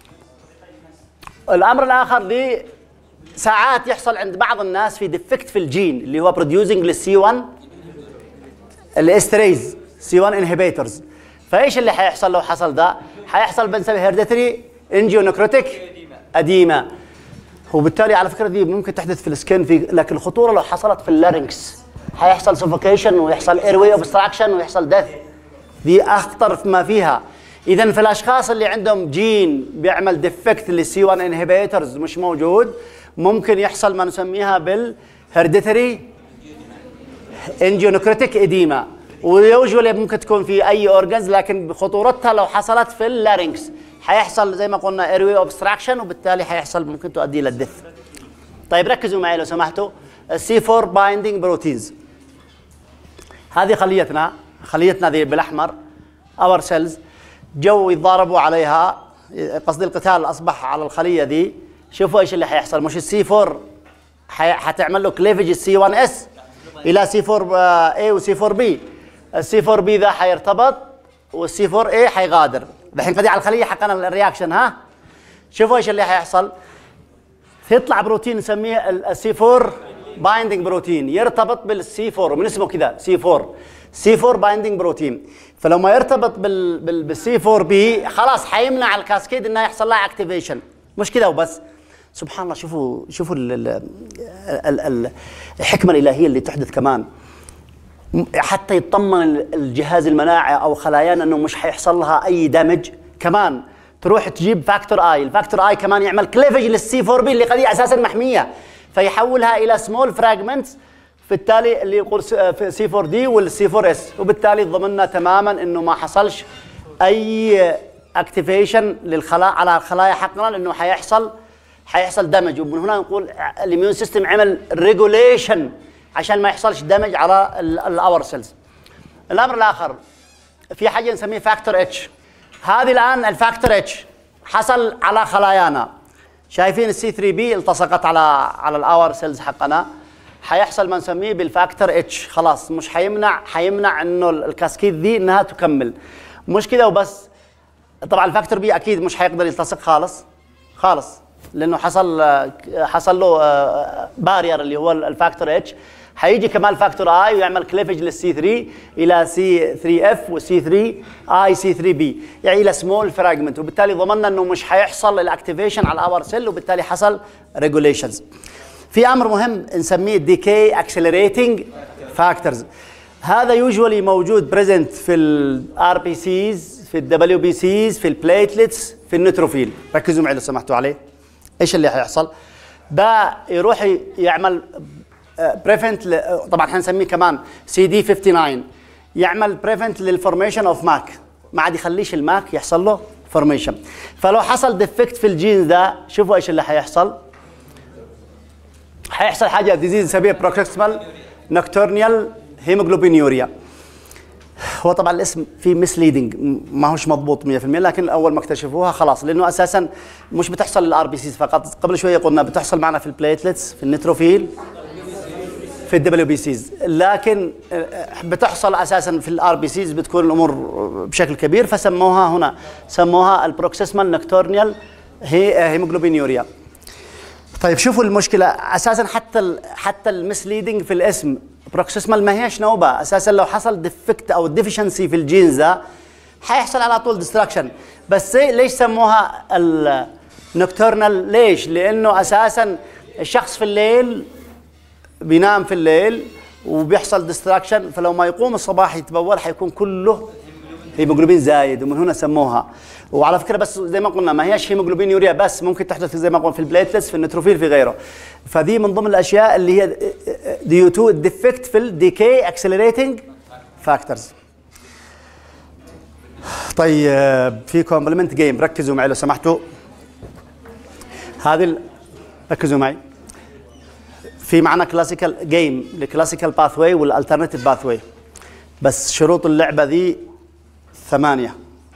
الامر الاخر دي ساعات يحصل عند بعض الناس في ديفكت في الجين اللي هو بروديوسنج للسي 1 الاستريز سي 1 انهبيتورز. فايش اللي حيحصل لو حصل ده؟ حيحصل بنسميه هيرديتري انجيونكروتيك اديما، وبالتالي على فكره دي ممكن تحدث في السكن، لكن الخطوره لو حصلت في اللارynx حيحصل سوفوكيشن ويحصل ايروي اوبستراكشن ويحصل ديث، دي اخطر ما فيها. اذا في الاشخاص اللي عندهم جين بيعمل ديفكت للسي 1 انهبيتورز مش موجود، ممكن يحصل ما نسميها بالهيرديتري انجيونوكريتيك اديما، ويوجوالي ممكن تكون في اي اورجنز، لكن خطورتها لو حصلت في اللارynx حيحصل زي ما قلنا ايروي اوبستراكشن، وبالتالي حيحصل ممكن تؤدي الى الدث. طيب ركزوا معي لو سمحتوا. السي 4 بايندينج بروتينز، هذه خليتنا ذي بالاحمر اور سيلز، جو يتضاربوا عليها، قصدي القتال اصبح على الخليه ذي. شوفوا ايش اللي حيحصل. مش السي 4 حتعمل له كليفج السي 1 اس الى سي 4 اي وسي 4 بي. السي 4 بي ذا حيرتبط والسي 4 اي حيغادر. الحين قضي على الخليه حقنا الرياكشن. ها شوفوا ايش اللي حيحصل. يطلع بروتين نسميه السي 4 بايندينج بروتين، يرتبط بالسي 4 من اسمه كذا سي 4 بايندينج بروتين. فلو ما يرتبط بالسي 4 بي خلاص حيمنع الكاسكيد انها يحصل لها اكتيفيشن. مش كذا وبس، سبحان الله. شوفوا الحكمه الالهيه اللي تحدث كمان، حتى يطمن الجهاز المناعي او خلايانا انه مش حيحصل لها اي دامج. كمان تروح تجيب فاكتور اي، الفاكتور اي كمان يعمل كليفج للسي 4 بي اللي قضيه اساسا محميه، فيحولها الى سمول فراجمنتس، في التالي اللي يقول سي 4 دي والسي 4 اس، وبالتالي ضمننا تماما انه ما حصلش اي اكتيفيشن على الخلايا حقنا، لانه حيحصل دمج. ومن هنا نقول الاميون سيستم عمل ريجوليشن عشان ما يحصلش دمج على الاور سيلز. الامر الاخر في حاجه نسميه فاكتور اتش. هذه الان الفاكتور اتش حصل على خلايانا، شايفين السي 3 بي التصقت على الاور سيلز حقنا، حيحصل ما نسميه بالفاكتور اتش. خلاص مش حيمنع انه الكاسكيد ذي انها تكمل. مش كذا وبس، طبعا الفاكتور بي اكيد مش حيقدر يلتصق خالص لانه حصل له بارير اللي هو الفاكتور اتش. حيجي كمان فاكتور اي ويعمل كليفج للسي 3 الى سي 3 اف وسي 3 اي سي 3 بي، يعني الى سمول فراجمنت، وبالتالي ضمننا انه مش حيحصل الاكتيفيشن على الاور سيل، وبالتالي حصل ريجوليشنز. في امر مهم نسميه ديكي اكسلريتنج فاكتورز. هذا يوجوالي موجود بريزنت في الار بي سيز، في الدبليو بي سيز، في البليتلتس، في النيتروفيل. ركزوا معي لو سمحتوا عليه. ايش اللي حيحصل؟ ده يروح يعمل بريفنت طبعا حنسميه كمان سي دي 59، يعمل بريفنت للفورميشن اوف ماك، ما عاد يخليش الماك يحصل له فورميشن. فلو حصل ديفكت في الجين ده، شوفوا ايش اللي حيحصل حاجه ديزيز نسميها بروكسيمال نوكتورنيال هيموجلوبينيوريا. هو طبعا الاسم فيه مسليدنج، ما هوش مضبوط 100%، لكن اول ما اكتشفوها خلاص، لانه اساسا مش بتحصل للار بي سيز فقط. قبل شويه قلنا بتحصل معنا في البليتلتس، في النيتروفيل، في الدبليو بي سيز، لكن بتحصل اساسا في الار بي سيز، بتكون الامور بشكل كبير، فسموها هنا سموها البروكسيمال نوكتورنيال هيموجلوبينيوريا. طيب شوفوا المشكله اساسا، حتى المسليدنج في الاسم بروكسيمال ما هيش نوبه اساسا. لو حصل ديفكت او ديفيشنسي في الجينز ده حيحصل على طول ديستراكشن. بس ليش سموها النوكتورنال؟ ليش؟ لانه اساسا الشخص في الليل بينام في الليل وبيحصل ديستراكشن، فلو ما يقوم الصباح يتبول حيكون كله هيموجلوبين زايد، ومن هنا سموها. وعلى فكره بس زي ما قلنا ما هيش هيموجلوبين يوريا بس، ممكن تحدث زي ما قلنا في البليتلتس، في النيتروفيل، في غيره. فدي من ضمن الاشياء اللي هي ديو تو ديفكت في الديكي اكسلريتنج فاكتورز. طيب في كومبلمنت جيم، ركزوا معي لو سمحتوا. ركزوا معي. في معنا كلاسيكال جيم الكلاسيكال باثواي والالترناتيف باثواي، بس شروط اللعبه ذي 8.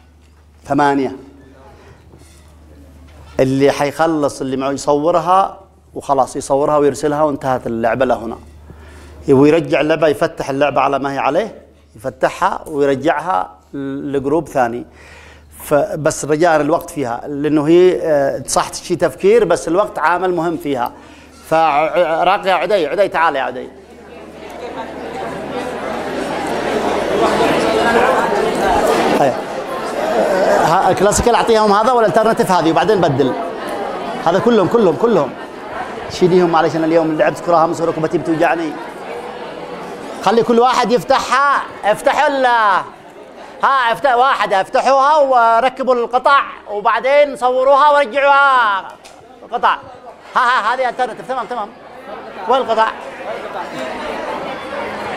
اللي حيخلص اللي معه يصورها وخلاص، يصورها ويرسلها وانتهت اللعبه لهنا. ويرجع اللعبه، يفتح اللعبه على ما هي عليه، يفتحها ويرجعها لجروب ثاني. فبس رجاء الوقت فيها، لانه هي صح شيء تفكير، بس الوقت عامل مهم فيها. فراقي يا عدي تعال يا عدي. الكلاسيكال اعطيهم هذا والالترناتيف هذه وبعدين بدل. هذا كلهم شيليهم معلش، انا اليوم لعبت كره من ركبتي بتوجعني. خلي كل واحد يفتحها. افتحوا افتح واحده، افتحوها وركبوا القطع وبعدين صوروها ورجعوها القطع. هذه الترناتيف. تمام. والقطع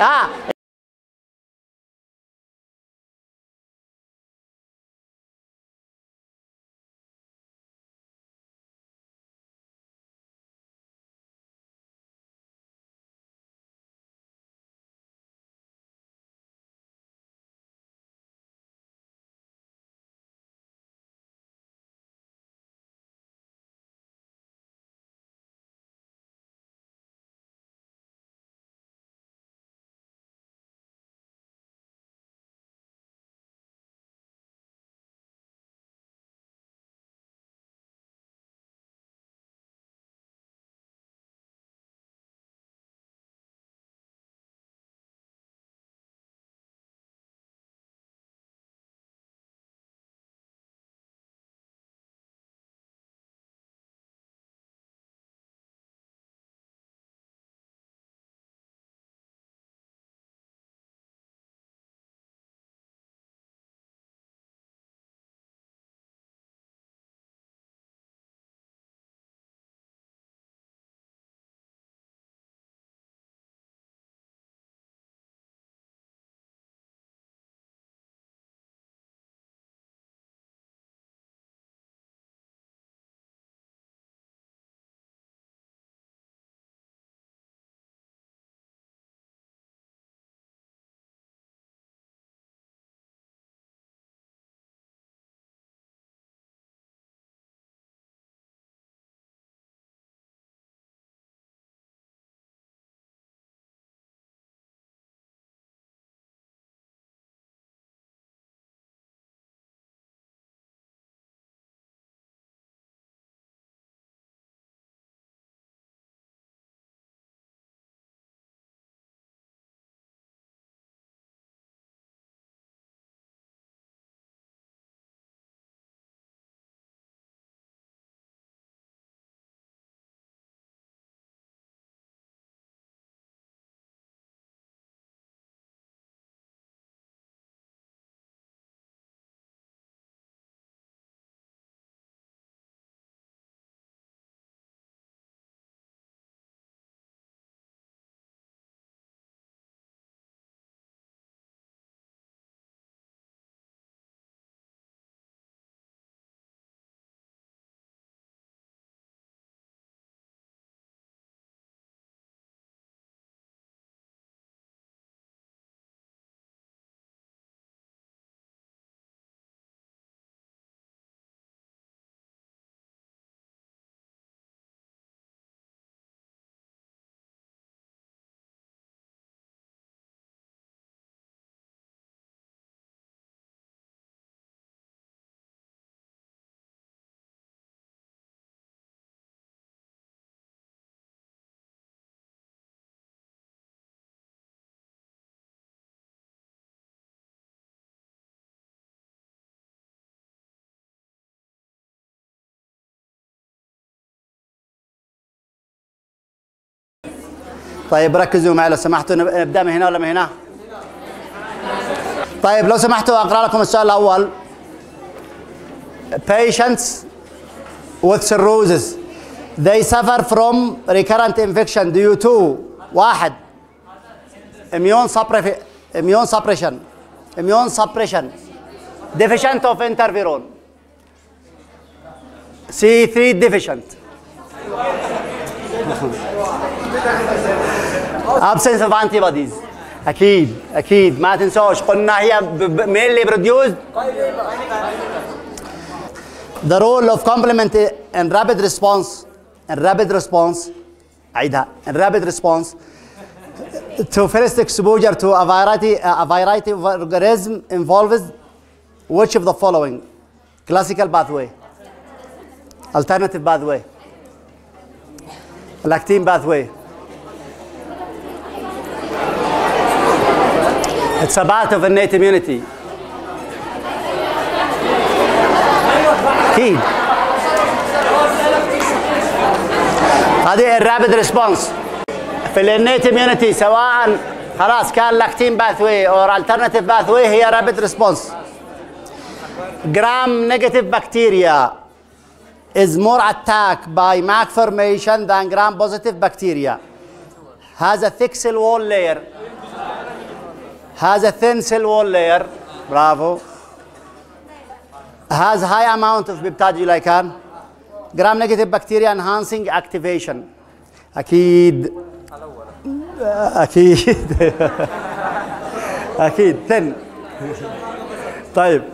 طيب ركزوا معي لو سمحتوا، نبدأ من هنا ولا من هنا؟ طيب لو سمحتوا أقرأ لكم السؤال الأول. Patients with cirrhosis they suffer from recurrent infection due to واحد immune suppression deficient of interferon C3 deficient absence of antibodies. اكيد ما تنسوش قلنا هي mainly produced. The role of complement in rapid response عيدها in rapid response to first exposure to a variety of organism involves which of the following? Classical pathway, alternative pathway, lactin pathway. It's a part of innate immunity. أكيد. هذه الرابد ريسبونس في الانيت immunity سواء خلاص كان لاكتين باثوي او alternative باثوي هي رابد ريسبونس. gram negative bacteria is more attacked by MAC formation than gram positive bacteria. Has a thick cell wall layer. has a thin cell wall layer. Bravo. Has high amount of peptidoglycan. Gram negative bacteria enhancing activation. أكيد. أكيد. أكيد thin. طيب.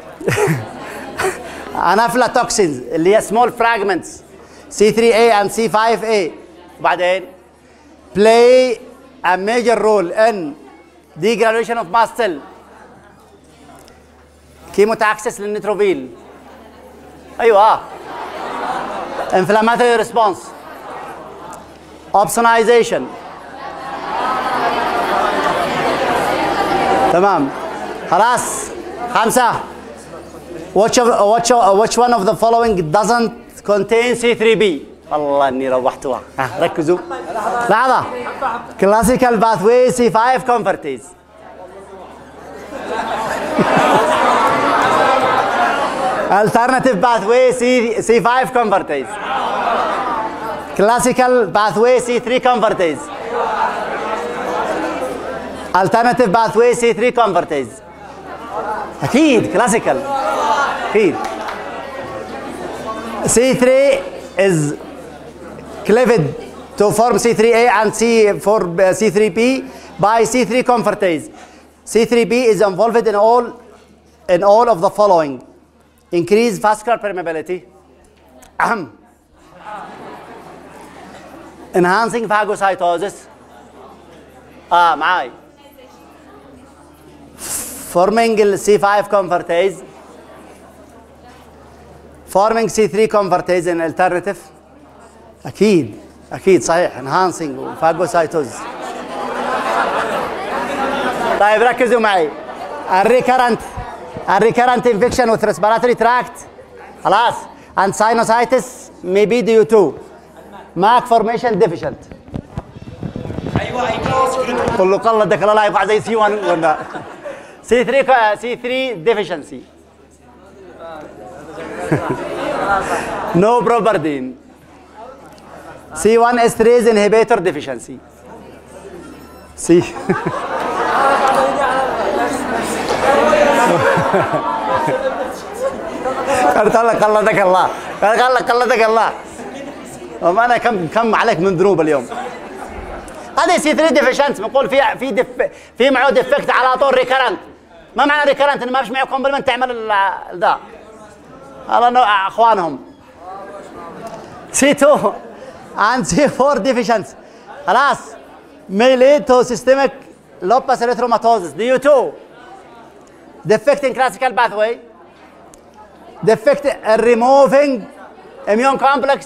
Anaphylotoxins اللي هي small fragments C3A and C5A. وبعدين play a major role in degranulation of mast cell. كيموتاكسس للنيتروفيل. ايوه inflammatory response. opsonization. تمام خلاص. 5. which one of the following doesn't contain C3B. والله اني روحتوها. ركزوا. لحظة. classical pathway C5 convertase. alternative pathway C5 convertase. classical pathway C3 convertase. alternative pathway C3 convertase. أكيد classical. أكيد. C3 is cleaved to form C3A and C3P by C3 convertase. C3P is involved in all of the following. Increase vascular permeability. Enhancing phagocytosis. معاي. Forming C5 convertase. Forming C3 convertase in alternative. أكيد صحيح. Enhancing phagocytosis. طيب ركزوا معي. الريكرنت infection with respiratory tract. خلاص. And sinusitis may be due to MAC formation deficient. ايوه كله قلدك الله لا ينفع زي C1 ولا C3 deficiency. No properdine. C1 esterase inhibitor deficiency. C. قلدك الله. قلدك الله. وما انا كم عليك من ذنوب اليوم. هذه C3 ديفيشنت بنقول في معه ديفكت على طول ريكرنت. ما معنى ريكرنت؟ انه ما فيش معه كومبلمنت تعمل ذا. هذا اخوانهم. C2 and C4 deficiency. خلاص. may lead to systemic lupus erythematosus due to defect in classical pathway, defect in removing immune complex,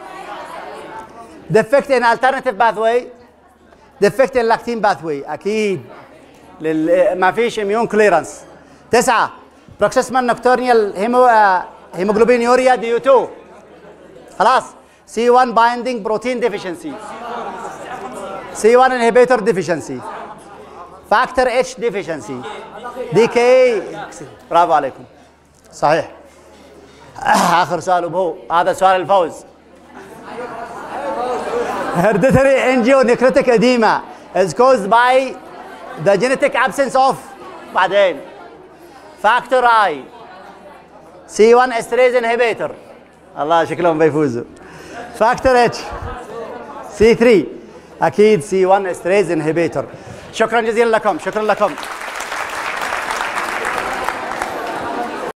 defect in alternative pathway, defect in lectin pathway. أكيد ما فيش immune clearance. 9 paroxysmal nocturnal hemoglobinuria due to خلاص C1 binding protein deficiency, C1 inhibitor deficiency, factor H deficiency, DK. برافو عليكم صحيح. آخر سؤال وهو هذا سؤال الفوز. Hereditary angionephrotic edema is caused by the genetic absence of بعدين factor I, C1 esterase inhibitor. الله شكلهم بيفوزوا. factor H, C3 أكيد C1 esterase inhibitor. شكرا جزيلا لكم. شكرا لكم.